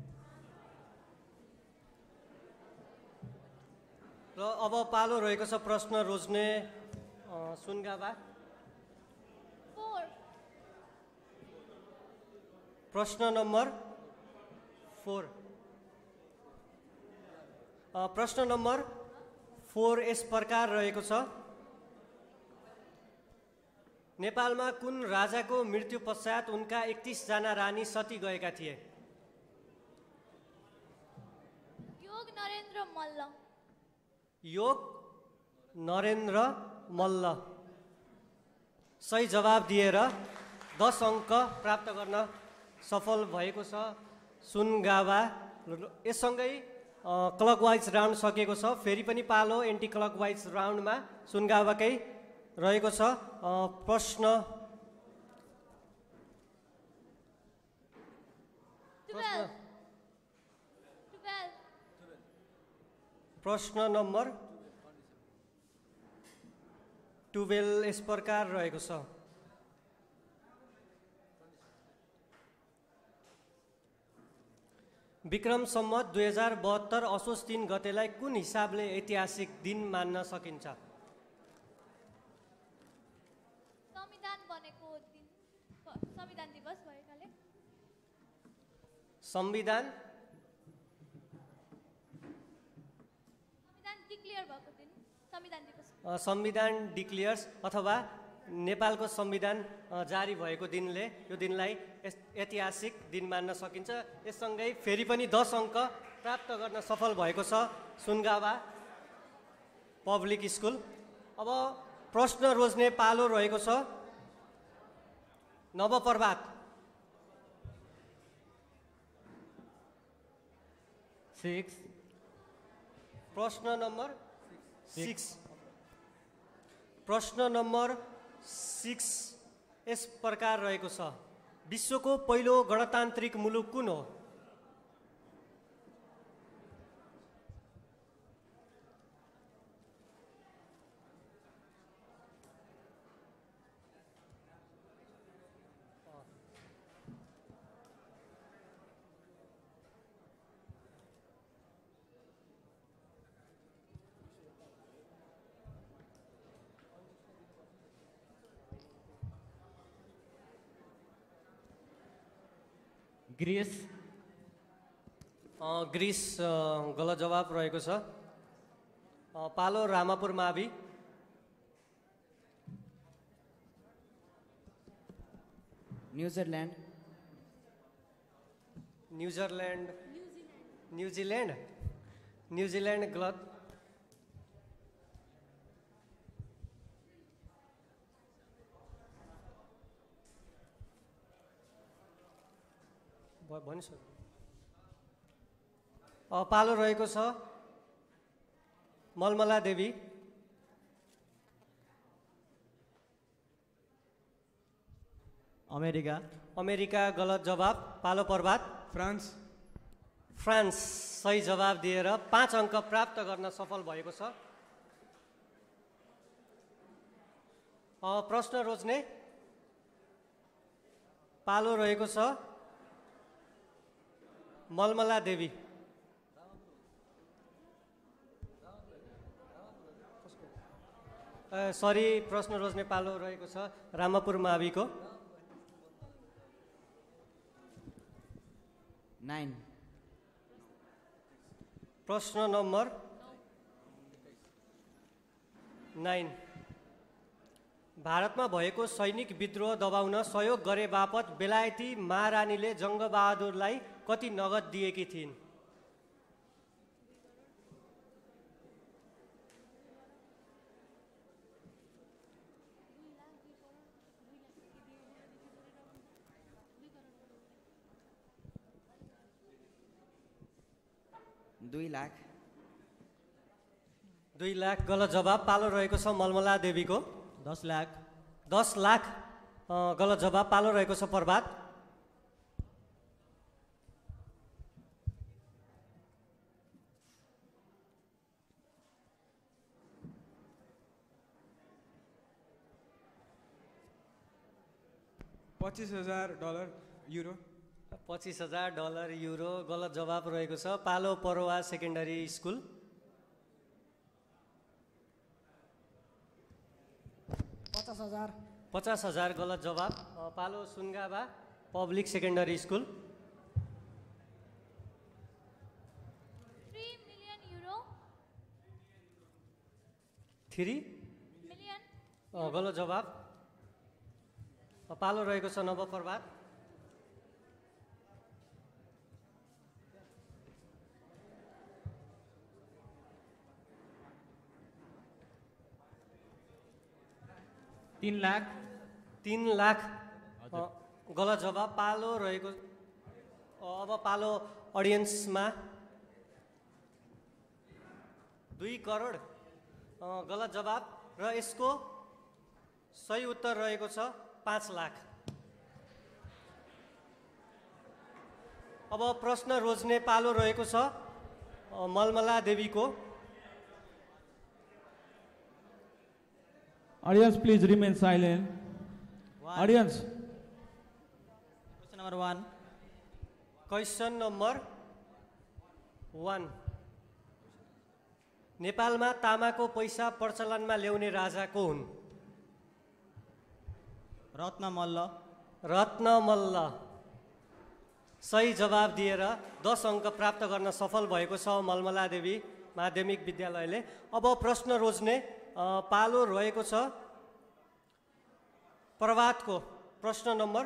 र अब पालो रहेको छ प्रश्न रोज्ने अ, सुनगावा। फोर प्रश्न नम्बर फोर अ, प्रश्न नम्बर फोर यस प्रकार रहेको छ। नेपालमा कुन राजाको मृत्यु पश्चात उनका एकतिसजना रानी सती गएका थिए? योग नरेन्द्र मल्ल योग नरेन्द्र मल्ल सही जवाब दिएर दस अङ्क प्राप्त गर्न सफल भएको छ सुनगावा। यससँगै क्लकवाइज राउन्ड सकिएको छ। फेरि पनि पालो एन्टी क्लकवाइज राउन्डमा सुनगावाकै रहेको छ। अ, प्रश्न प्रश्न प्रश्न नम्बर टुवेल्भ यस प्रकार रहेको छ। विक्रम सम्वत दुई हजार बहत्तर असोज तिन गतेलाई कुन हिसाबले ऐतिहासिक दिन मान्न सकिन्छ? संविधान बनेको दिन संविधान दिवस भएकाले संविधान संविधान डिक्लेयर भएको दिन संविधान दिवस। अ, संविधान डिक्लेयर्स अथवा नेपालको संविधान जारी भएको दिनले यो दिनलाई ऐतिहासिक दिन मान्न सकिन्छ। यससँगै फेरि पनि दस अङ्क प्राप्त गर्न सफल भएको छ सुनगावा पब्लिक स्कुल। अब प्रश्न रोज्ने पालो रहेको छ नवप्रभात। सिक्स प्रश्न नम्बर सिक्स प्रश्न नम्बर सिक्स यस प्रकार रहेको छ, विश्वको पहिलो गणतान्त्रिक मुलुक कुन हो? ग्रीस ग्रीस गलत जवाब रहेको छ। पालो रामापुर मावि। न्युजिल्यान्ड न्युजिल्यान्ड न्युजिल्यान्ड न्युजिल्यान्ड गलत। भनिस् पालो रहेको छ मलमला देवी। अमेरिका अमेरिका गलत जवाब। पालो प्रभात। फ्रान्स फ्रान्स सही जवाब दिएर पाँच अङ्क प्राप्त गर्न सफल भएको छ। प्रश्न रोज्ने पालो रहेको छ मलमला देवी। सरी प्रश्न रोज्ने पालो रहेको छ रामापुर माविको। नाइन प्रश्न नम्बर नाइन भारतमा भएको सैनिक विद्रोह दबाउन सहयोग गरे बापत बेलायती महारानीले जङ्गबहादुरलाई कति नगद दिएकी थिइन्? दुई लाख दुई लाख गलत जवाब। पालो रहेको छ मलमला देवीको। दस लाख दस लाख गलत जवाब। पालो रहेको छ प्रभात। पच्चिस हजार डलर युरो। पच्चिस हजार डलर युरो गलत जवाब रहेको छ। पालो परोवा सेकेन्डरी स्कुल। पचास हजार पचास हजार गलत जवाब। पालो Sungawa public secondary school. Three million euro three million गलत जवाब। पालो रहेको छ नवप्रभात। तीन लाख तीन लाख गलत जवाब। पालो रहेको अब पालो अडियन्समा दुई करोड गलत जवाब र यसको सही उत्तर रहेको छ पाँच लाख। अब प्रश्न रोज्ने पालो रहेको छ मलमला देवीको। Audience, please remain silent. One. Audience. Question number one. Question number one नेपालमा तामाको पैसा प्रचलनमा ल्याउने राजा को हुन्? रत्न मल्ल रत्न मल्ल सही जवाब दिएर दस अङ्क प्राप्त गर्न सफल भएको छ मलमला देवी माध्यमिक विद्यालयले। अब प्रश्न रोज्ने पालो रहेको छ प्रभातको प्रश्न नम्बर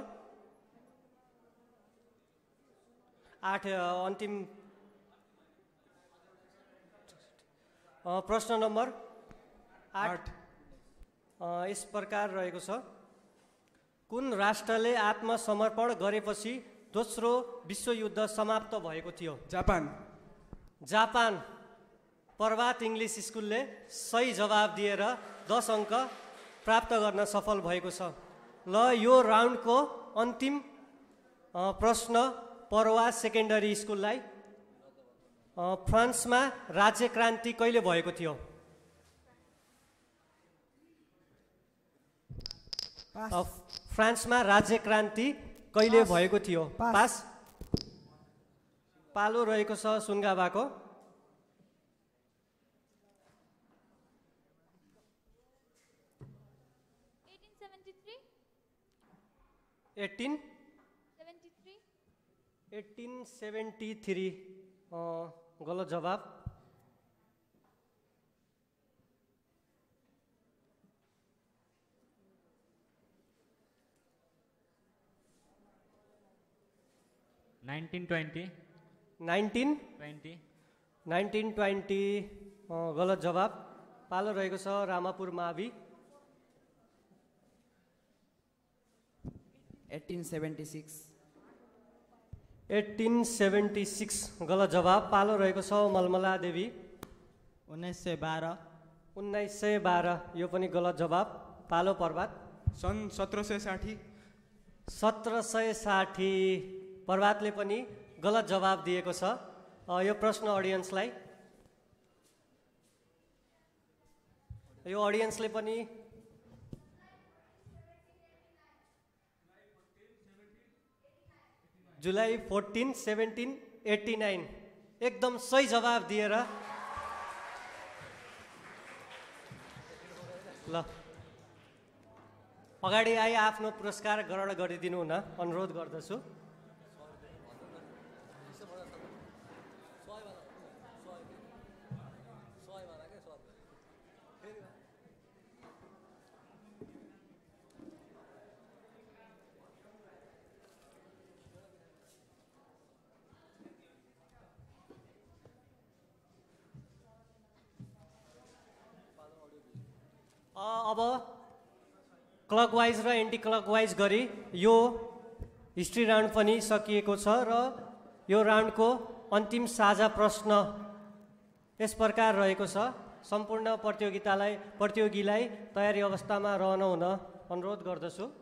आठ अन्तिम प्रश्न नम्बर आठ यस प्रकार रहेको छ कुन राष्ट्रले आत्मसमर्पण गरेपछि दोस्रो विश्वयुद्ध समाप्त भएको थियो? जापान। जापान। प्रभात इङ्ग्लिस स्कुलले सही जवाब दिएर दस अङ्क प्राप्त गर्न सफल भएको छ। ल यो राउन्डको अन्तिम प्रश्न पर्वा सेकेन्डरी स्कुललाई फ्रान्समा राज्य क्रान्ति कहिले भएको थियो? फ्रान्समा राज्य क्रान्ति कहिले भएको थियो? पास। पालो रहेको छ सुनगाबाको एट्टिन एट्टिन सेभेन्टी थ्री गलत जवाब। Nineteen twenty nineteen twenty nineteen twenty गलत जवाब। पालो रहेको छ रामापुर मावि eighteen seventy six eighteen seventy six गलत जवाब। पालो रहेको छ मलमला देवी उन्नाइस सय बाह्र उन्नाइस सय बाह्र यो पनि गलत जवाब। पालो प्रभात सन् सत्र सय साठी सत्र सय साठी प्रभातले पनि गलत जवाब दिएको छ। यो प्रश्न अडियन्सलाई यो अडियन्सले पनि July fourteen seventeen eighty nine एकदम सही जवाब दिएर ल अगाडि आइ आफ्नो पुरस्कार ग्रहण गरिदिनु हुन अनुरोध गर्दछु। अब क्लकवाइज र एन्टी क्लकवाइज गरी यो हिस्ट्री राउन्ड पनि सकिएको छ र यो राउन्डको अन्तिम साझा प्रश्न यस प्रकार रहेको छ। सम्पूर्ण प्रतियोगितालाई प्रतियोगीलाई तयारी अवस्थामा रहन हुन अनुरोध गर्दछु।